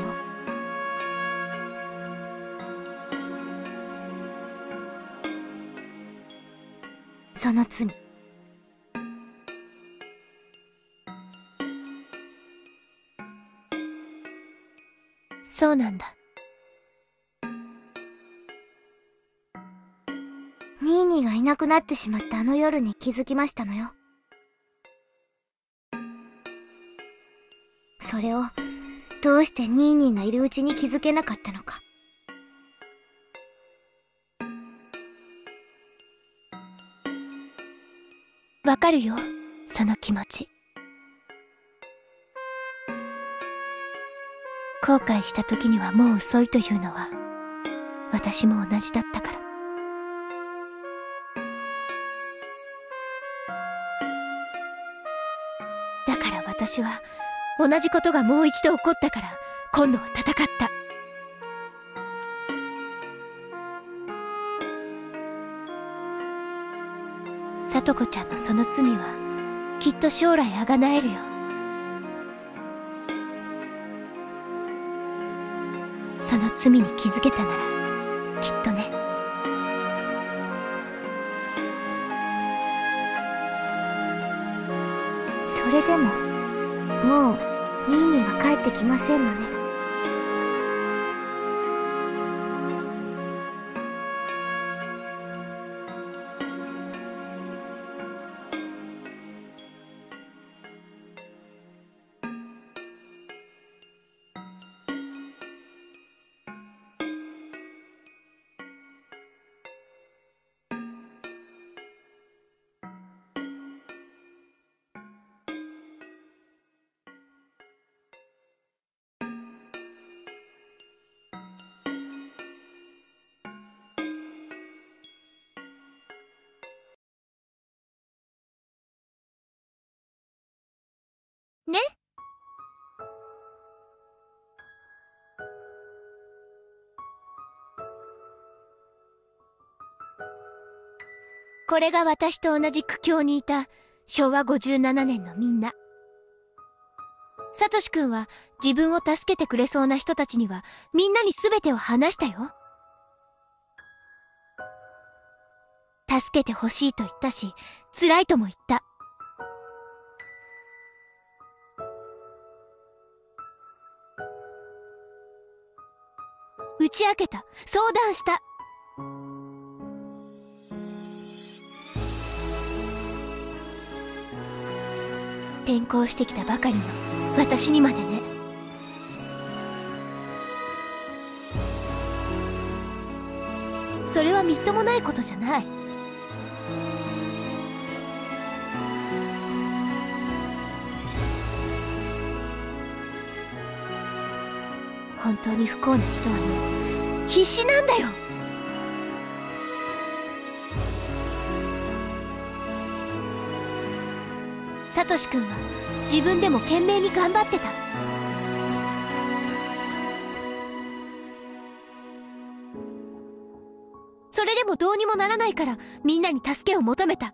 その罪。 そうなんだ。 ニーニーがいなくなってしまったあの夜に気づきましたのよ。それをどうしてニーニーがいるうちに気づけなかったのか。 わかるよ、その気持ち。後悔した時にはもう遅いというのは私も同じだったから。だから私は同じことがもう一度起こったから今度は戦った。さとこちゃんのその罪はきっと将来あがなえるよ。 その罪に気づけたなら、きっとね。 それでも、もう、ニーニーは帰ってきませんのね。 ね。これが私と同じ苦境にいた昭和57年のみんな。サトシ君は自分を助けてくれそうな人たちにはみんなに全てを話したよ。助けてほしいと言ったし、辛いとも言った。打ち明けた。相談した。転校してきたばかりの私にまでね。それはみっともないことじゃない。本当に不幸な人はね、必死なんだよ。サトシ君は自分でも懸命に頑張ってた。それでもどうにもならないからみんなに助けを求めた。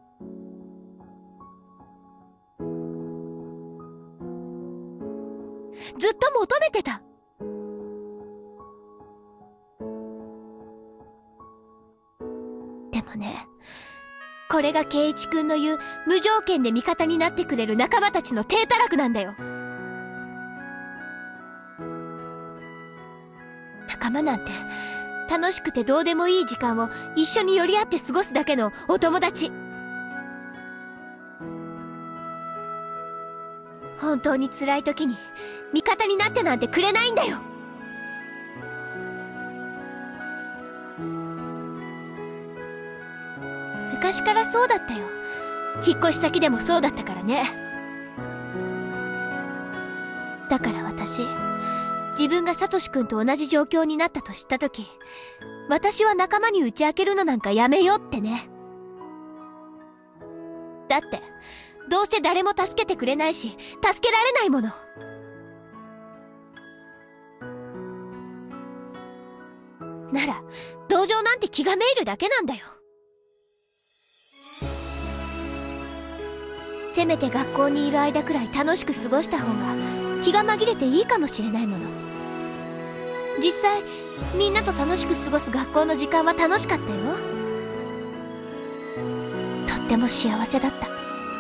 ずっと求めてた。でもね、これが圭一君の言う無条件で味方になってくれる仲間たちの体たらくなんだよ。仲間なんて楽しくてどうでもいい時間を一緒に寄り合って過ごすだけのお友達。本当に辛い時に味方になってなんてくれないんだよ。昔からそうだったよ。引っ越し先でもそうだったからね。だから私、自分がサトシ君と同じ状況になったと知った時、私は仲間に打ち明けるのなんかやめようってね。だって、どうせ誰も助けてくれないし、助けられないもの。なら、同情なんて気がめいるだけなんだよ。せめて学校にいる間くらい楽しく過ごした方が気が紛れていいかもしれないもの。実際みんなと楽しく過ごす学校の時間は楽しかったよ。とっても幸せだった。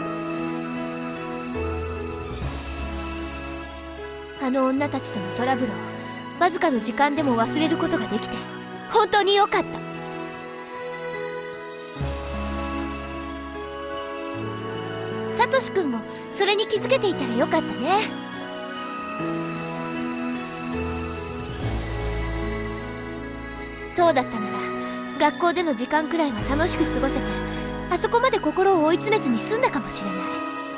あの女たちとのトラブルをわずかの時間でも忘れることができて本当に良かった。サトシ君もそれに気づけていたらよかったね。そうだったなら学校での時間くらいは楽しく過ごせて、あそこまで心を追い詰めずに済んだかもしれない。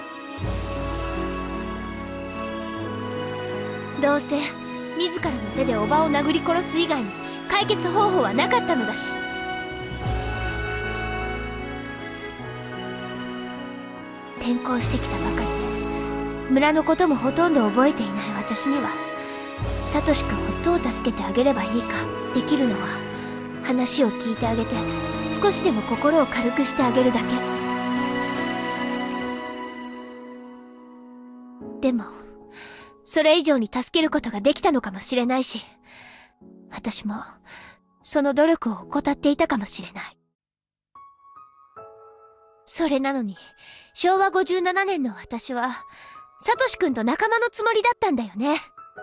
どうせ自らの手で叔母を殴り殺す以外に解決方法はなかったのだし。転校してきたばかりで村のこともほとんど覚えていない私には、サトシ君をどう助けてあげればいいかできるのは、話を聞いてあげて少しでも心を軽くしてあげるだけ。でもそれ以上に助けることができたのかもしれないし、 私も、その努力を怠っていたかもしれない。それなのに、昭和57年の私は、サトシ君と仲間のつもりだったんだよね。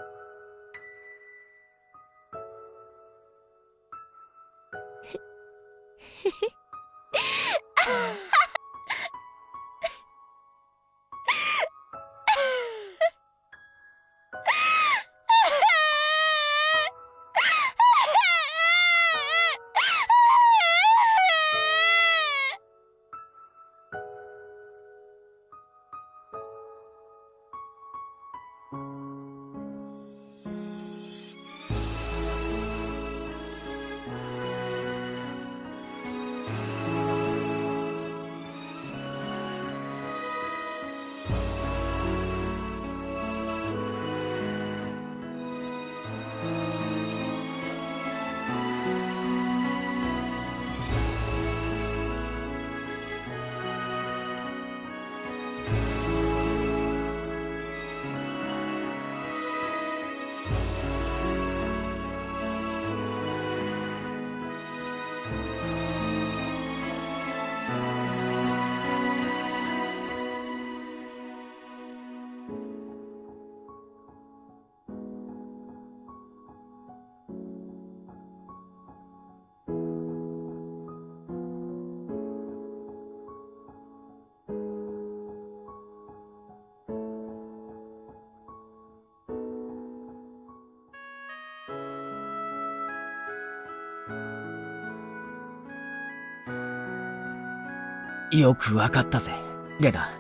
よくわかったぜ、レナ。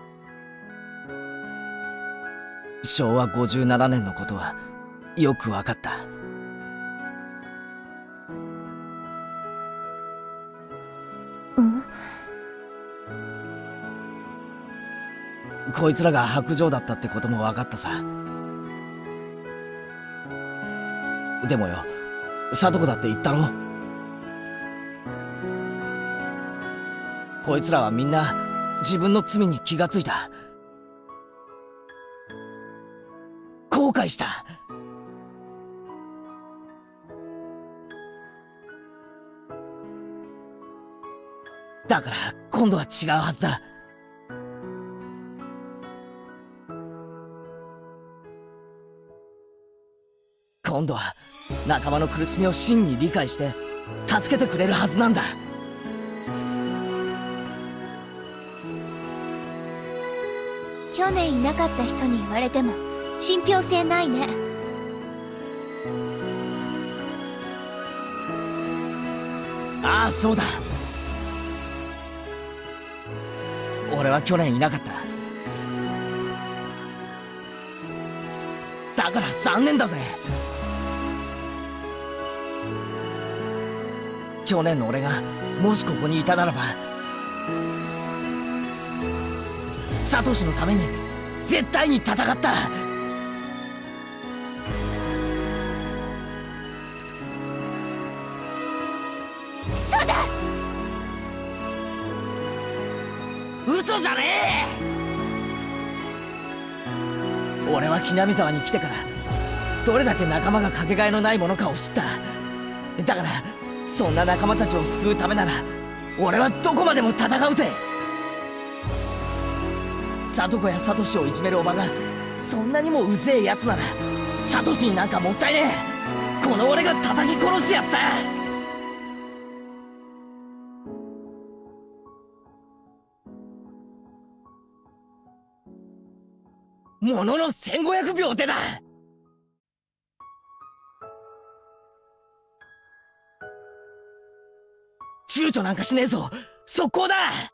昭和57年のことはよくわかった。こいつらが白状だったってこともわかったさ。でもよ、貞子だって言ったろ。こいつらはみんな自分の罪に気がついた。後悔した。だから今度は違うはずだ。今度は仲間の苦しみを真に理解して助けてくれるはずなんだ。 去年いなかった人に言われても信憑性ないね。 ああ、そうだ。俺は去年いなかった。だから残念だぜ。去年の俺がもしここにいたならば、サトシのために絶対に戦った。 そうだ。 嘘じゃねえ。俺は木南沢に来てからどれだけ仲間がかけがえのないものかを知った。だからそんな仲間たちを救うためなら俺はどこまでも戦うぜ。里子やサトシをいじめるおばがそんなにもうぜえやつなら、サトシになんかもったいねえ。この俺が叩き殺してやった。ものの1500秒でだ。躊躇なんかしねえぞ。速攻だ。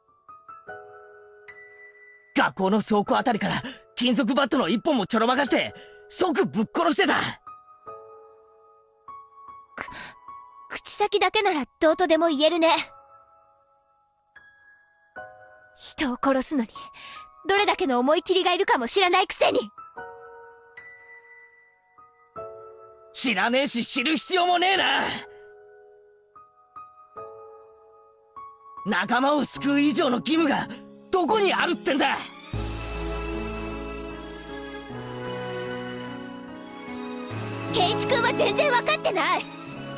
学校の倉庫あたりから金属バットの一本もちょろまかして即ぶっ殺してた。 口先だけならどうとでも言えるね。人を殺すのにどれだけの思い切りがいるかも知らないくせに。 知らねえし知る必要もねえな。仲間を救う以上の義務がどこにあるってんだ。 圭一君は全然分かってない。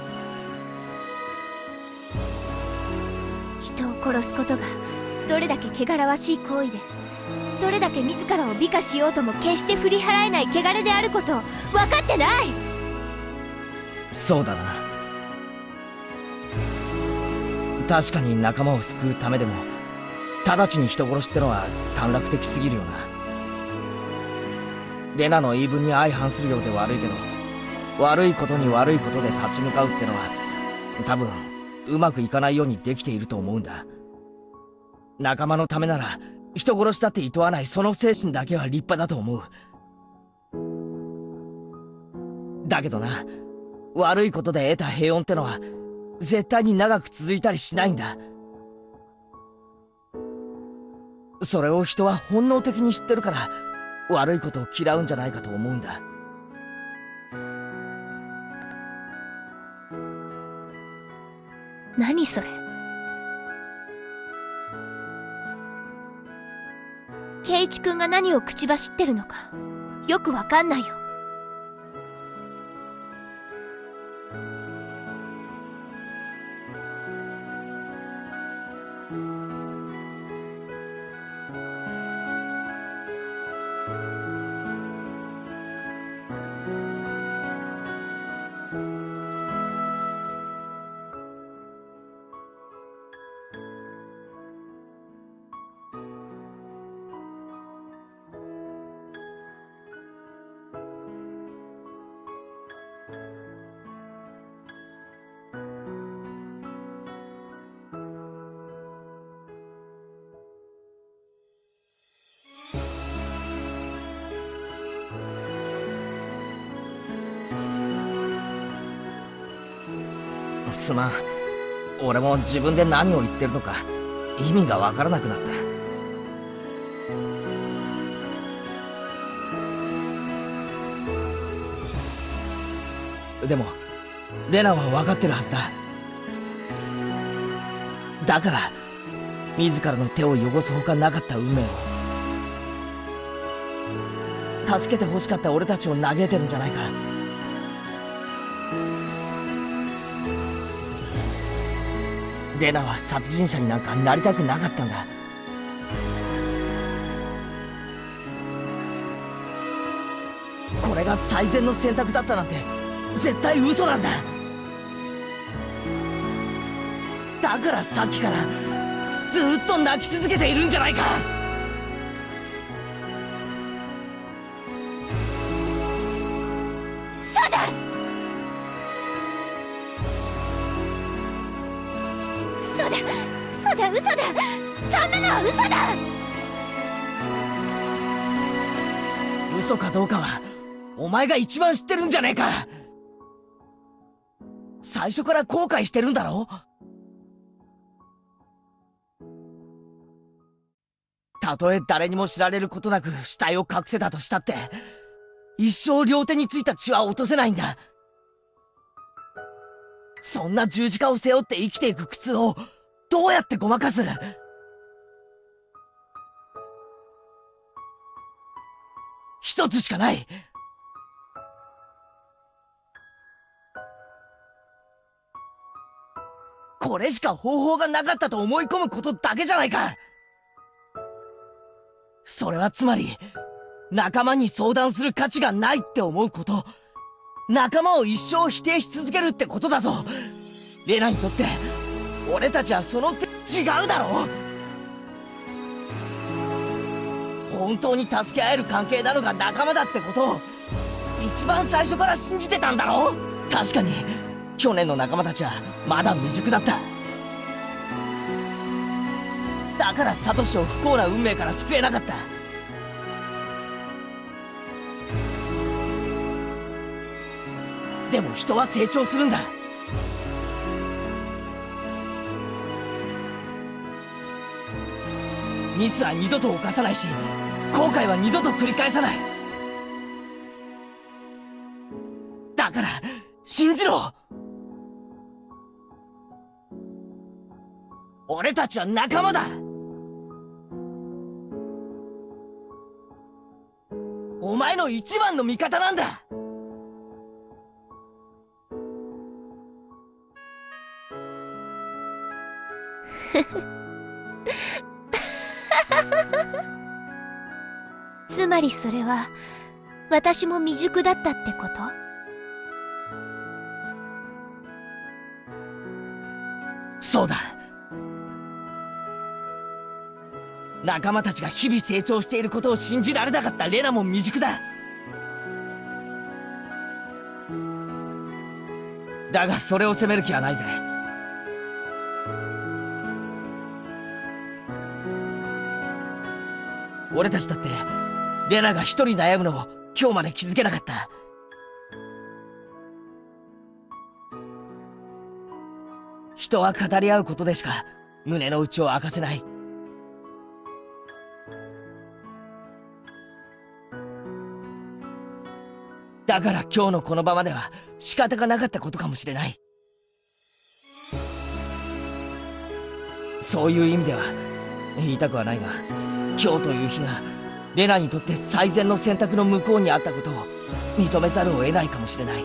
殺すことがどれだけ汚らわしい行為で、どれだけ自らを美化しようとも決して振り払えない汚れであることを分かってない。 そうだな。確かに仲間を救うためでも直ちに人殺しってのは短絡的すぎるよな。レナの言い分に相反するようで悪いけど、悪いことに悪いことで立ち向かうってのは多分うまくいかないようにできていると思うんだ。仲間のためなら人殺しだって厭わない、その精神だけは立派だと思う。だけどな、悪いことで得た平穏ってのは絶対に長く続いたりしないんだ。それを人は本能的に知ってるから悪いことを嫌うんじゃないかと思うんだ。 何それ。圭一君が何を口走ってるのかよくわかんないよ。 すまん。俺も自分で何を言ってるのか意味がわからなくなった。でもレナは分かってるはずだ。だから自らの手を汚すほかなかった運命を、助けて欲しかった俺たちを嘆いてるんじゃないか。レナは殺人者になんかなりたくなかったんだ。これが最善の選択だったなんて絶対嘘なんだ。だからさっきからずーっと泣き続けているんじゃないか。 そうだ。嘘だ、嘘だ、嘘だ。そんなのは嘘だ。 嘘かどうかはお前が一番知ってるんじゃねえか。最初から後悔してるんだろ。たとえ誰にも知られることなく死体を隠せたとしたって一生両手についた血は落とせないんだ。そんな十字架を背負って生きていく苦痛をどうやってごまかす。一つしかない。これしか方法がなかったと思い込むことだけじゃないか。それはつまり仲間に相談する価値がないって思うこと、仲間を一生否定し続けるってことだぞ。レナにとって俺たちはその手違うだろう。本当に助け合える関係なのが仲間だってことを一番最初から信じてたんだろう。確かに去年の仲間たちはまだ未熟だった。だからサトシを不幸な運命から救えなかった。でも人は成長するんだ。ミスは二度と犯さないし、後悔は二度と繰り返さない。だから信じろ。俺たちは仲間だ。お前の一番の味方なんだ。 つまりそれは、私も未熟だったってこと？ そうだ。仲間たちが日々成長していることを信じられなかったレナも未熟だ。だがそれを責める気はないぜ。俺たちだってレナが一人悩むのを今日まで気づけなかった。人は語り合うことでしか胸の内を明かせない。だから今日のこの場までは仕方がなかったことかもしれない。そういう意味では言いたくはないが、今日という日がレナにとって最善の選択の向こうにあったことを認めざるを得ないかもしれない。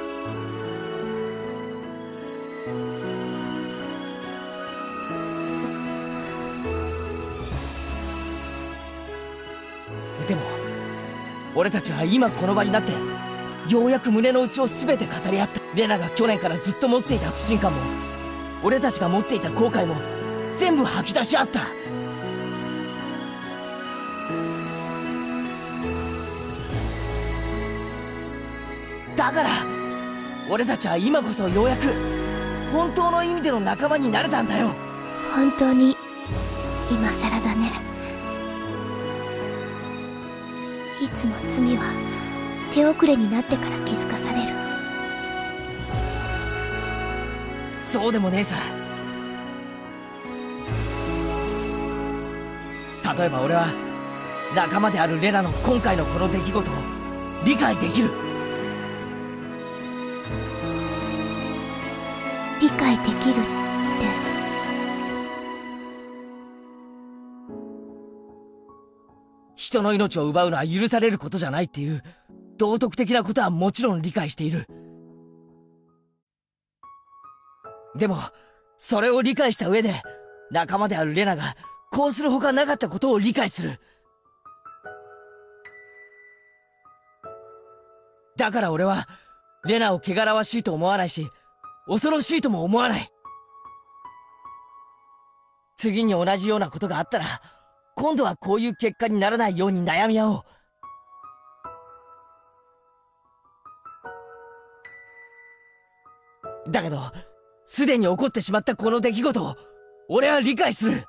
でも俺たちは今この場になってようやく胸の内を全て語り合った。レナが去年からずっと持っていた不信感も俺たちが持っていた後悔も全部吐き出し合った。だから俺たちは今こそようやく本当の意味での仲間になれたんだよ。 本当に今更だね。いつも罪は手遅れになってから気づかされる。 そうでもねえさ。例えば俺は仲間であるレナの今回のこの出来事を理解できる。 理解できるって人の命を奪うのは許されることじゃないっていう道徳的なことはもちろん理解している。でもそれを理解した上で仲間であるレナがこうするほかなかったことを理解する。だから俺はレナを汚らわしいと思わないし恐ろしいとも思わない。次に同じようなことがあったら今度はこういう結果にならないように悩み合おう。だけどすでに起こってしまったこの出来事を俺は理解する。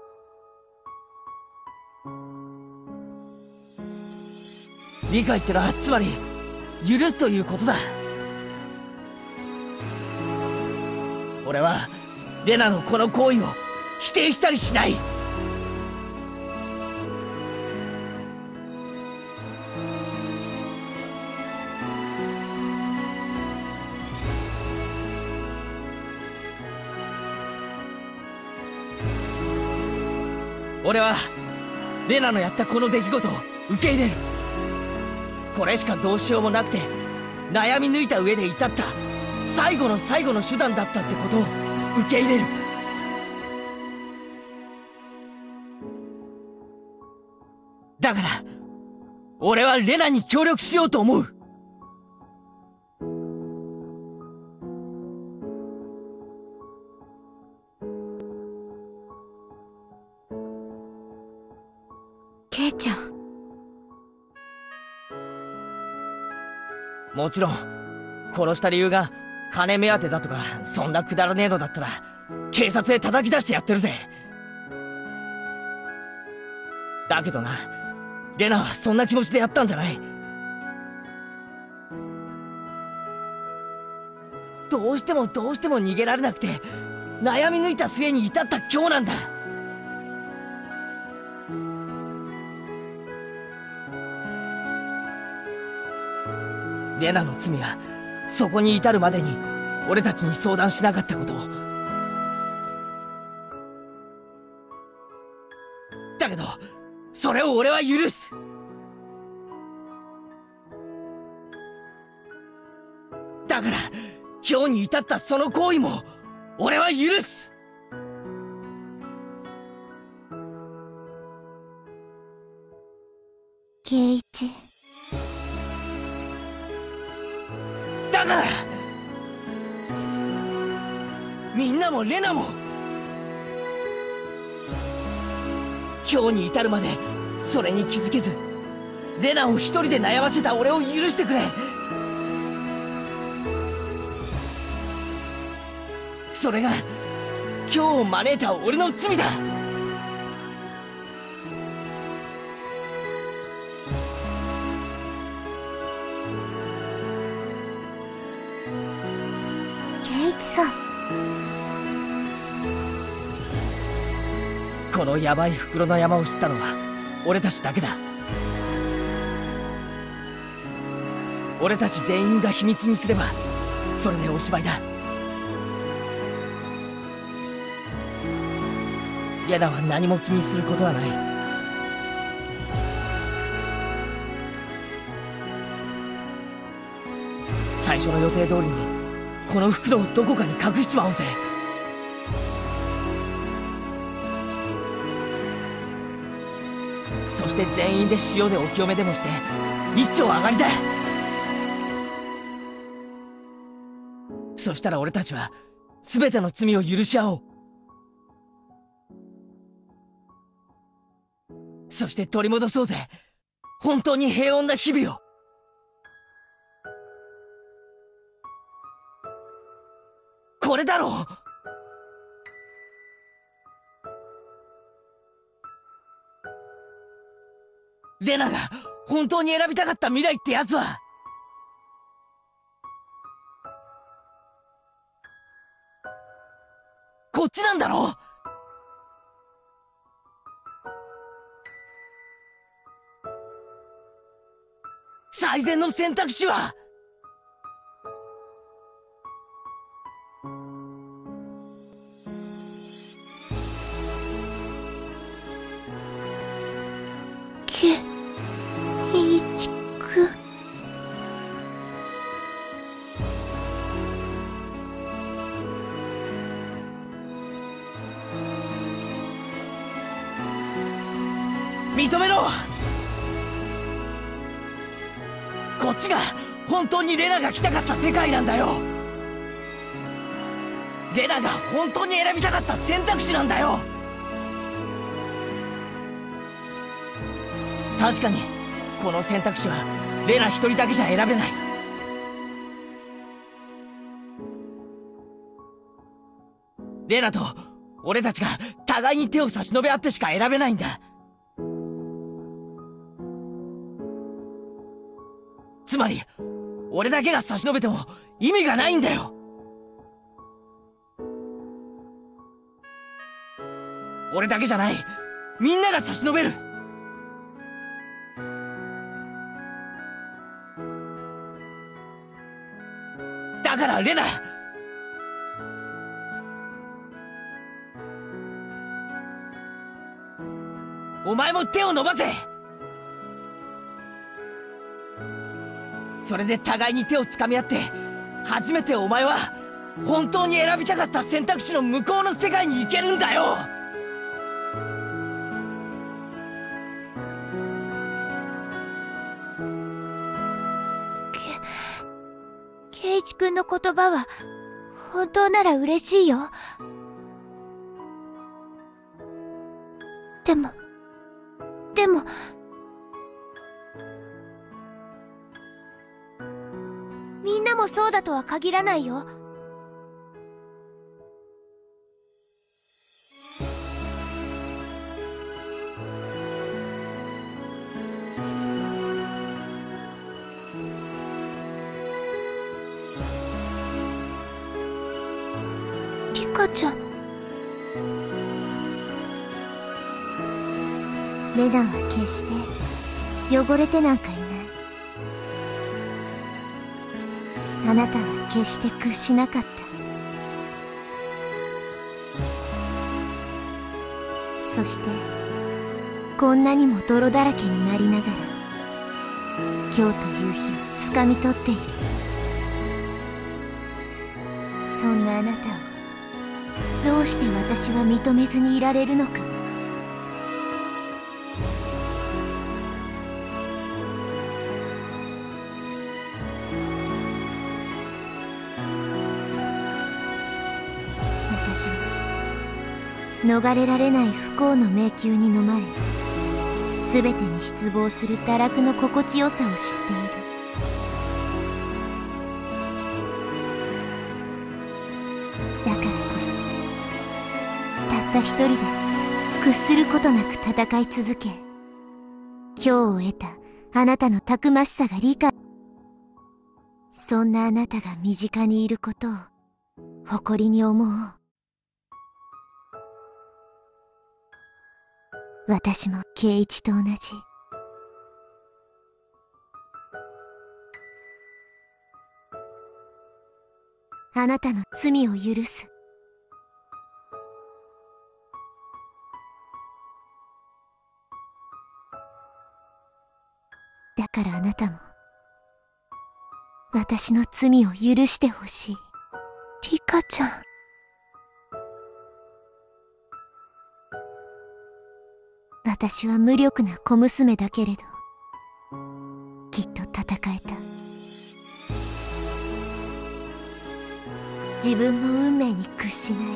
理解ってのはつまり許すということだ。俺はレナのこの行為を否定したりしない。俺はレナのやったこの出来事を受け入れる。これしかどうしようもなくて悩み抜いた上で至った最後の最後の手段だったってことを受け入れる。だから俺はレナに協力しようと思う。 ケイちゃん。 もちろん殺した理由が金目当てだとかそんなくだらねえのだったら警察へ叩き出してやってるぜ。だけどな、レナはそんな気持ちでやったんじゃない。どうしても逃げられなくて悩み抜いた末に至った今日なんだ。レナの罪はそこに至るまでに俺たちに相談しなかったことを。だけどそれを俺は許す。だから今日に至ったその行為も俺は許す。 圭一。 だからみんなもレナも今日に至るまでそれに気づけずレナを一人で悩ませた俺を許してくれ。それが今日を招いた俺の罪だ。 圭一さん。 このヤバい袋の山を知ったのは俺たちだけだ。俺たち全員が秘密にすればそれでおしまいだ。レナは何も気にすることはない。最初の予定通りにこの袋をどこかに隠しちまおうぜ。そして全員で塩でお清めでもして一丁上がりだ。そしたら俺たちは全ての罪を許し合おう。そして取り戻そうぜ、本当に平穏な日々を。これだろう。レナが本当に選びたかった未来ってやつはこっちなんだろ。最善の選択肢は圭一くん。 認めろ。こっちが本当にレナが来たかった世界なんだよ。レナが本当に選びたかった選択肢なんだよ。確かにこの選択肢はレナ一人だけじゃ選べない。レナと俺たちが互いに手を差し伸べ合ってしか選べないんだ。つまり俺だけが差し伸べても意味がないんだよ。俺だけじゃない、みんなが差し伸べる。だからレナ、お前も手を伸ばせ。それで互いに手をつかみ合って初めてお前は本当に選びたかった選択肢の向こうの世界に行けるんだよ。 圭一くんの言葉は本当なら嬉しいよ。でもみんなもそうだとは限らないよ。リカちゃん。 レナは決して汚れてなんかいない。あなたは決して屈しなかった。そしてこんなにも泥だらけになりながら今日という日をつかみ取っている。そんなあなたをどうして私は認めずにいられるのか。 逃れられない不幸の迷宮に飲まれ、全てに失望する堕落の心地よさを知っている。だからこそ、たった一人で屈することなく戦い続け、今日を得たあなたのたくましさが理解。そんなあなたが身近にいることを誇りに思おう。私も圭一と同じ。あなたの罪を許す。だからあなたも私の罪を許してほしい。 リカちゃん。 私は無力な小娘だけれど、きっと戦えた。自分の運命に屈しない。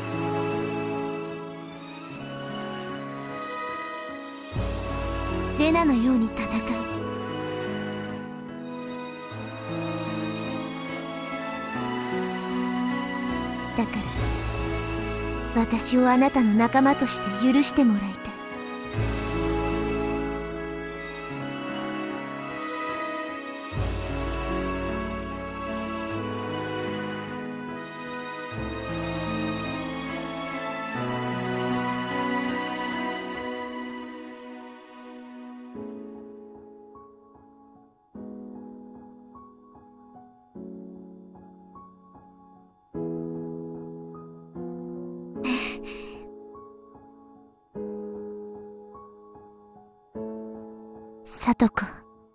レナのように戦う。だから私をあなたの仲間として許してもらいたい。さとこ。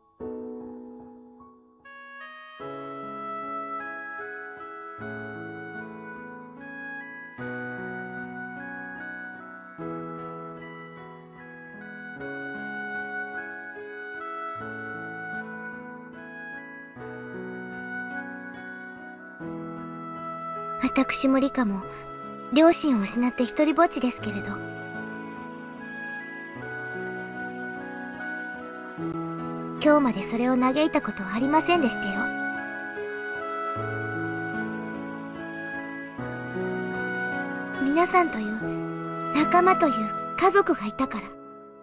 私もリカも両親を失って一人ぼっちですけれど、今日までそれを嘆いたことはありませんでしたよ。皆さんという仲間という家族がいたから。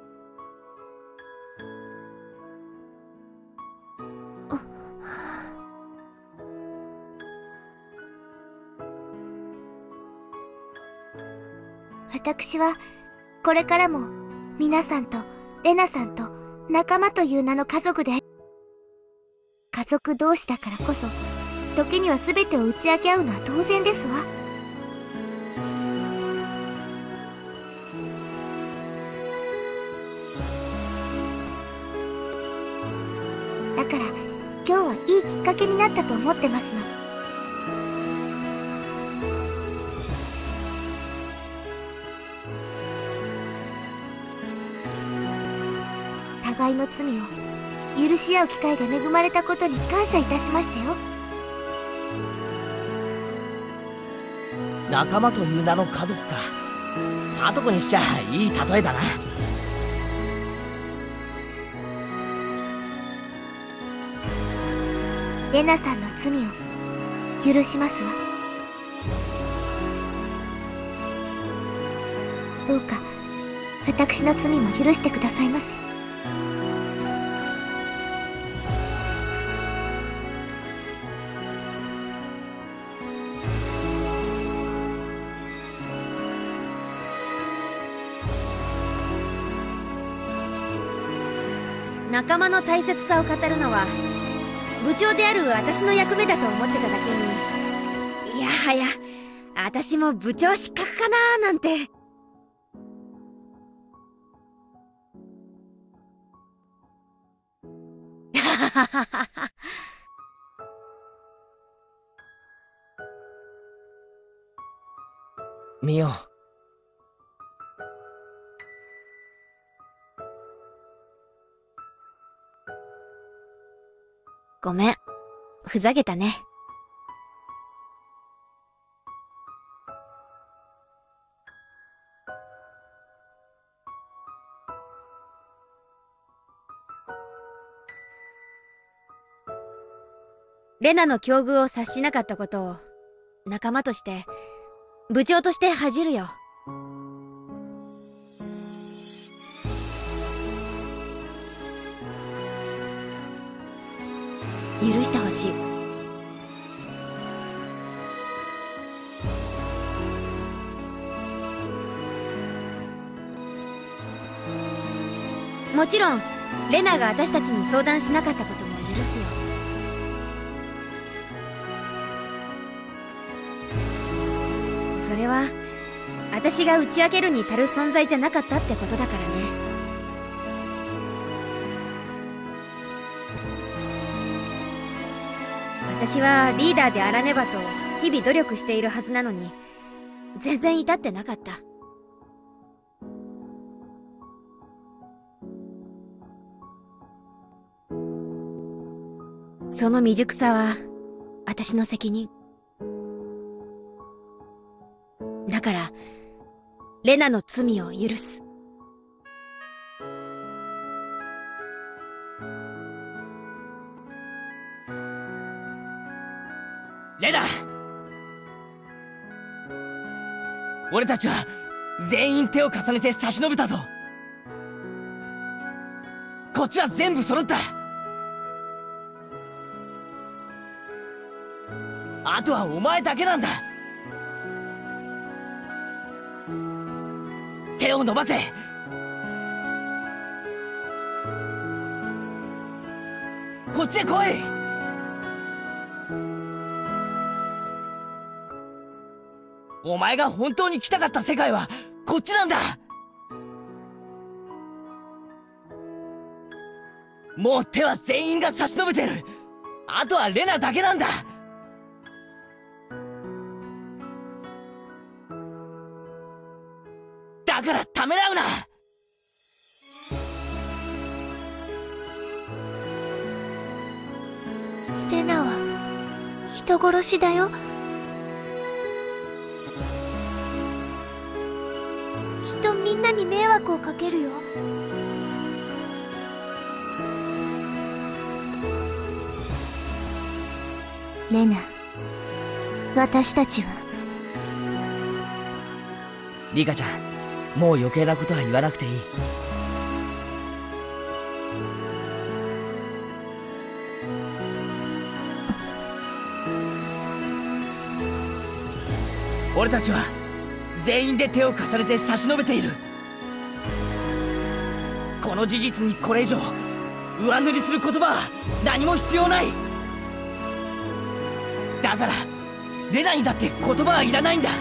私はこれからも皆さんとレナさんと仲間という名の家族で、家族同士だからこそ時には全てを打ち明け合うのは当然ですわ。だから今日はいいきっかけになったと思ってますの。互いの罪を許し合う機会が恵まれたことに感謝いたしましたよ。 仲間という名の家族か。さとこにしちゃいい例えだな。 レナさんの罪を許しますわ。どうか私の罪も許してくださいませ。 仲間の大切さを語るのは部長である私の役目だと思ってただけに、いやはや私も部長失格かなーなんて。 見よう。 ごめん、ふざけたね。 レナの境遇を察しなかったことを仲間として部長として恥じるよ。許してほしい。もちろんレナが私たちに相談しなかったことも許すよ。それは私が打ち明けるに足る存在じゃなかったってことだからね。私はリーダーであらねばと日々努力しているはずなのに全然至ってなかった。その未熟さは私の責任。だからレナの罪を許す。 レナ、俺たちは全員手を重ねて差し伸べたぞ。こっちは全部揃った。あとはお前だけなんだ。手を伸ばせ。こっちへ来い。お前が本当に来たかった世界はこっちなんだ。もう手は全員が差し伸べてる。あとはレナだけなんだ。だからためらうな。 レナは人殺しだよ。きっとみんなに迷惑をかけるよ。 レナ、私たちは。 リカちゃん、もう余計なことは言わなくていい。俺たちは全員で手を重ねて差し伸べている。この事実にこれ以上上塗りする言葉は何も必要ない。だからレナにだって言葉はいらないんだ。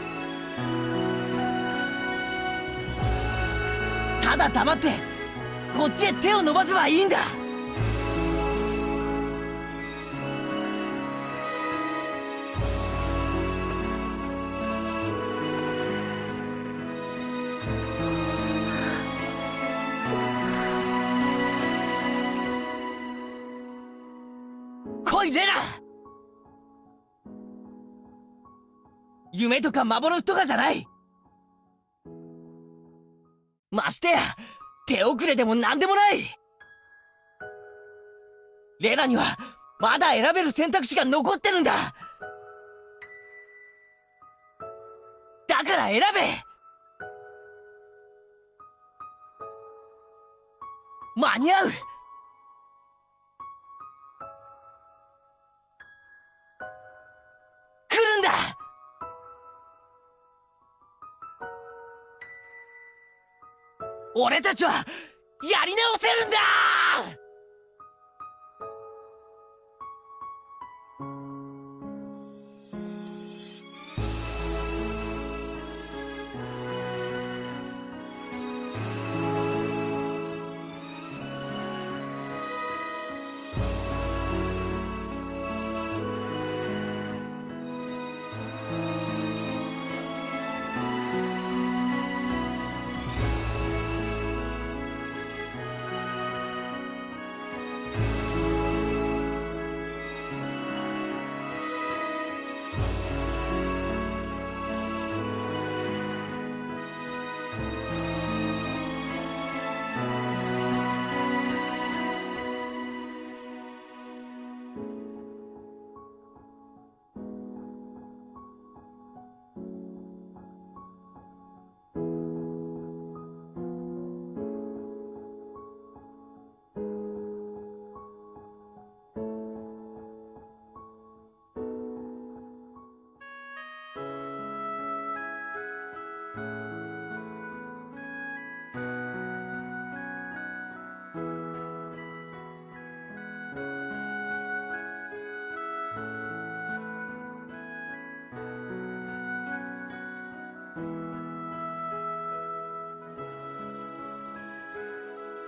ただ黙ってこっちへ手を伸ばせばいいんだ。来いレナ。夢とか幻とかじゃない。ましてや手遅れでも何でもない。レナにはまだ選べる選択肢が残ってるんだ。だから選べ。間に合う。来るんだ。俺たちはやり直せるんだ。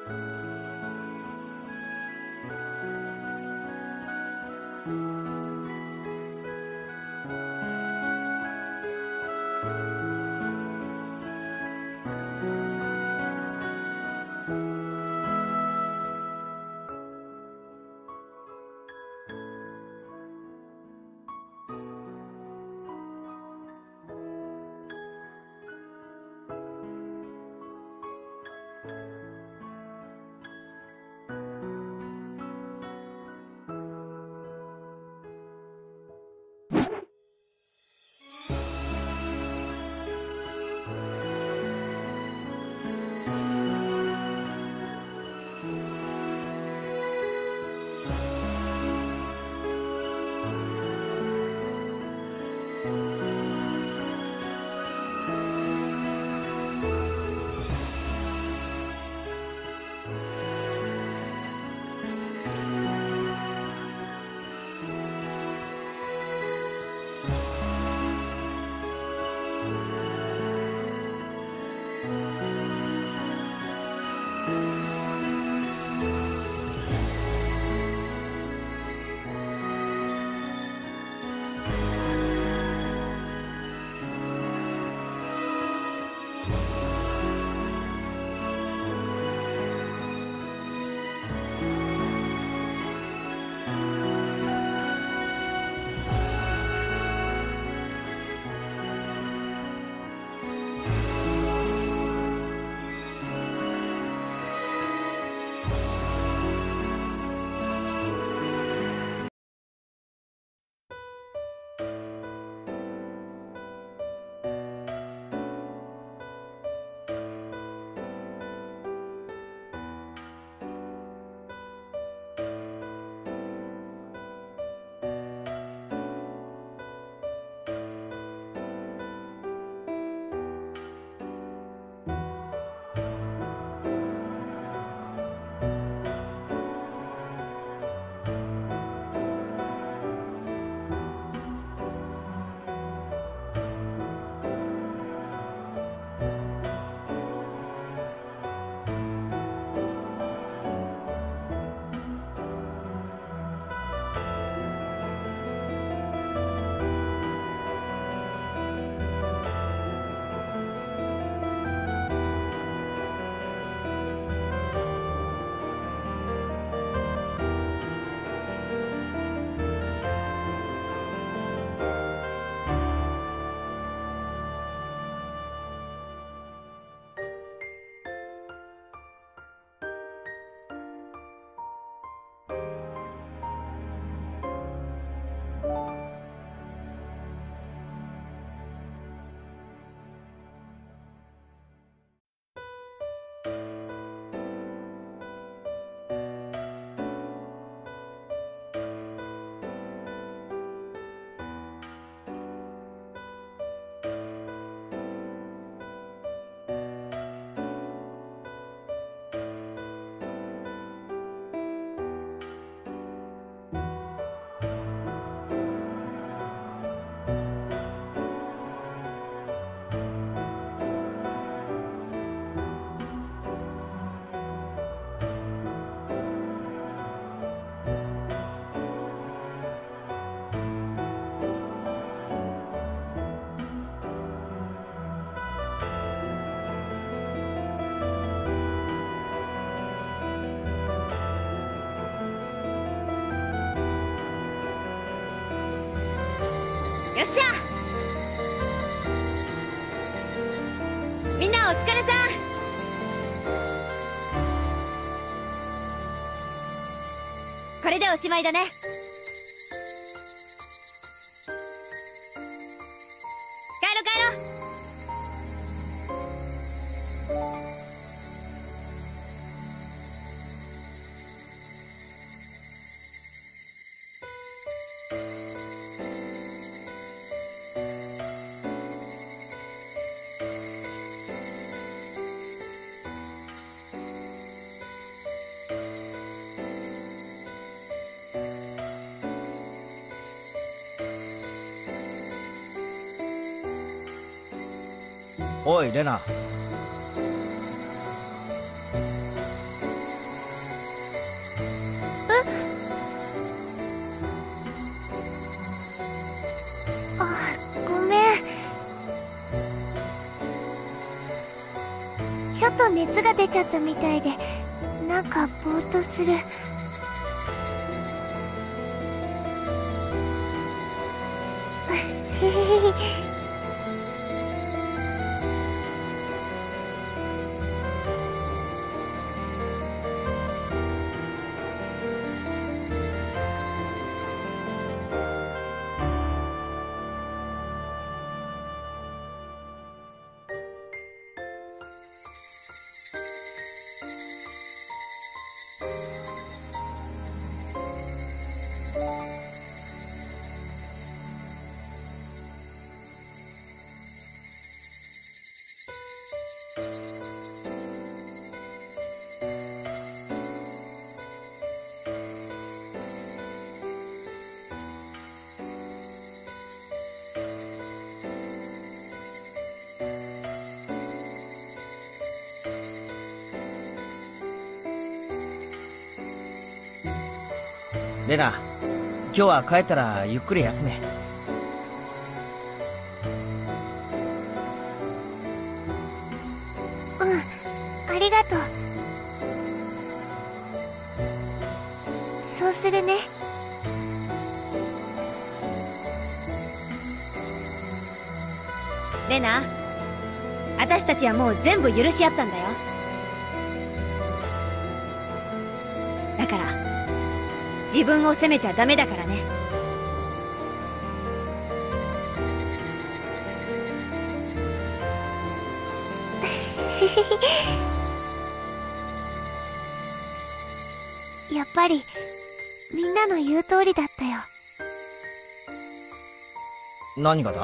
よっしゃ、みんなお疲れさん。これでおしまいだね。帰ろ帰ろ。 おいレナ、 ごめん。ちょっと熱が出ちゃったみたいで、なんかぼーっとする。へへへへ。 レナ、今日は帰ったらゆっくり休め。 うん、ありがとう。そうするね。 レナ、私たちはもう全部許し合ったんだよ。だから自分を責めちゃダメだからね。 やっぱりみんなの言う通りだったよ。 何がだ？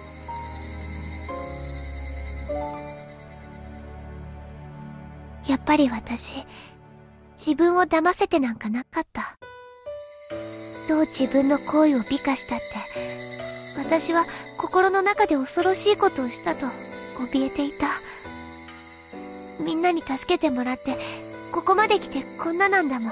やっぱり私、自分を騙せてなんかなかった。どう自分の行為を美化したって、私は心の中で恐ろしいことをしたと怯えていた。みんなに助けてもらってここまで来てこんななんだもん。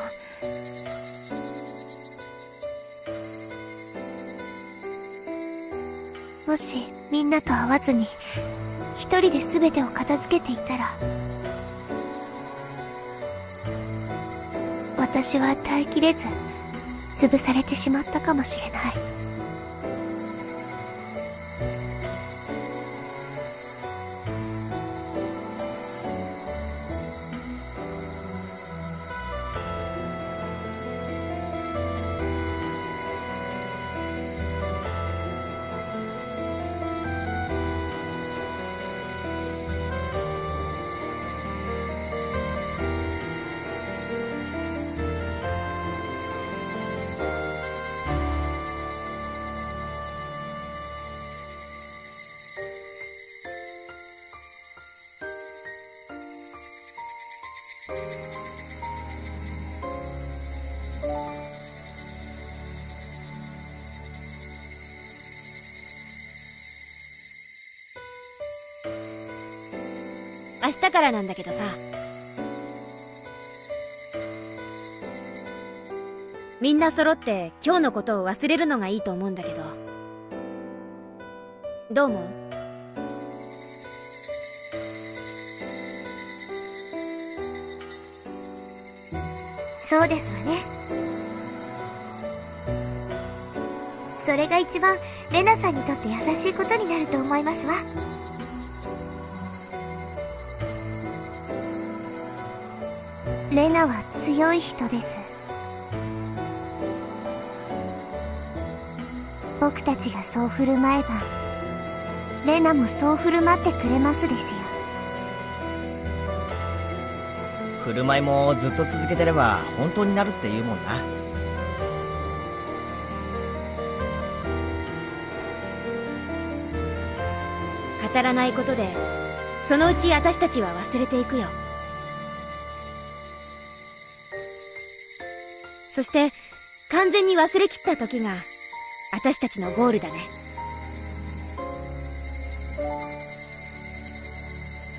もしみんなと会わずに一人で全てを片付けていたら、私は耐えきれず潰されてしまったかもしれない。 明日からなんだけどさ、みんな揃って今日のことを忘れるのがいいと思うんだけど、どう思う？ そうですわね。それが一番レナさんにとって優しいことになると思いますわ。 レナは強い人です。 僕たちがそう振る舞えば、レナもそう振る舞ってくれますですよ。 振る舞いもずっと続けてれば本当になるって言うもんな。 語らないことでそのうち私たちは忘れていくよ。そして完全に忘れきった時が私たちのゴールだね。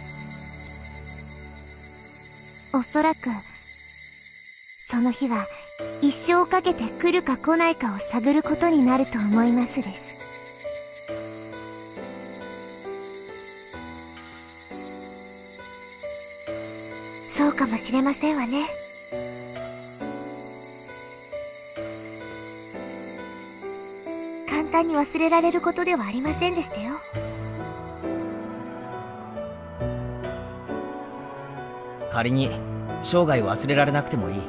おそらく、その日は一生かけて来るか来ないかを探ることになると思いますです。 そうかもしれませんわね。簡単に忘れられることではありませんでしたよ。 仮に生涯忘れられなくてもいい。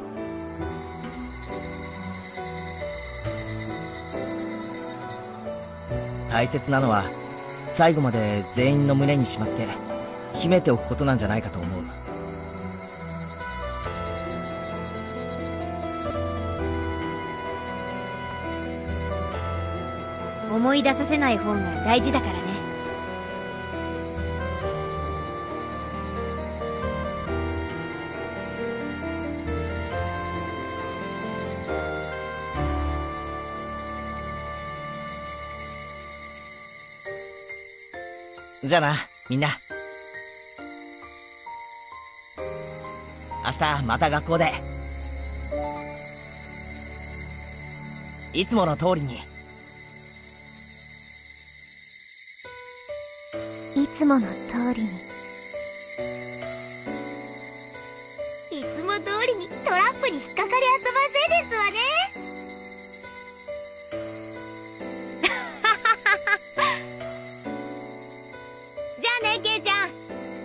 大切なのは最後まで全員の胸にしまって秘めておくことなんじゃないかと思う。 思い出させない方が大事だからね。 じゃあな、みんな。明日また学校でいつもの通りに。 いつもの通りに。 いつも通りにトラップに引っかかり遊ばせですわね。 じゃあね、ケイちゃん。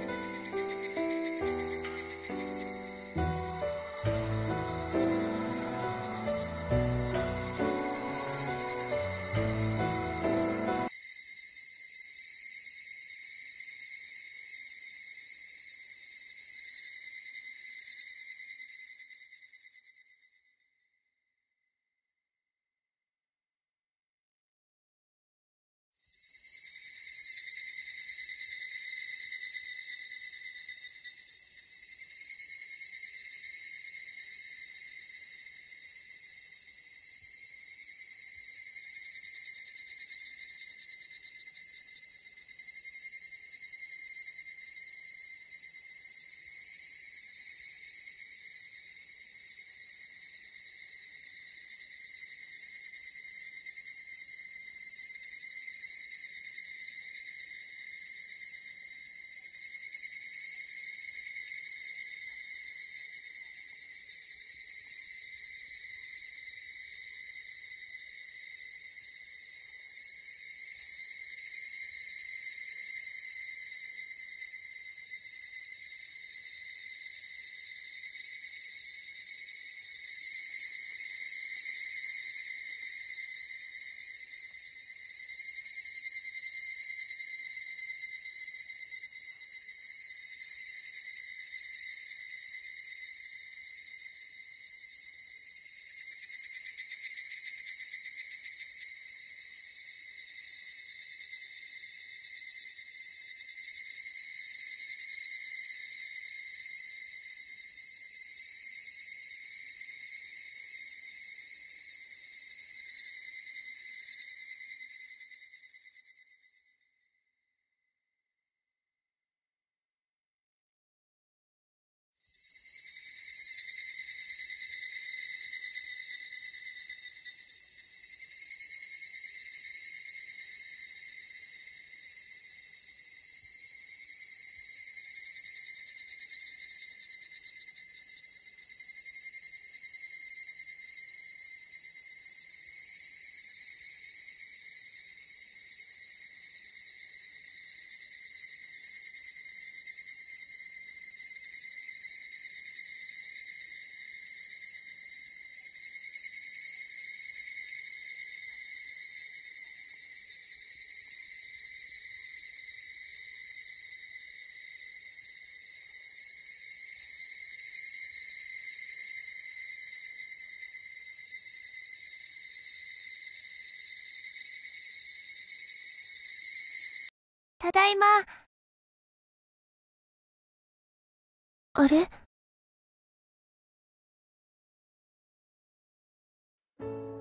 ただいま。あれ？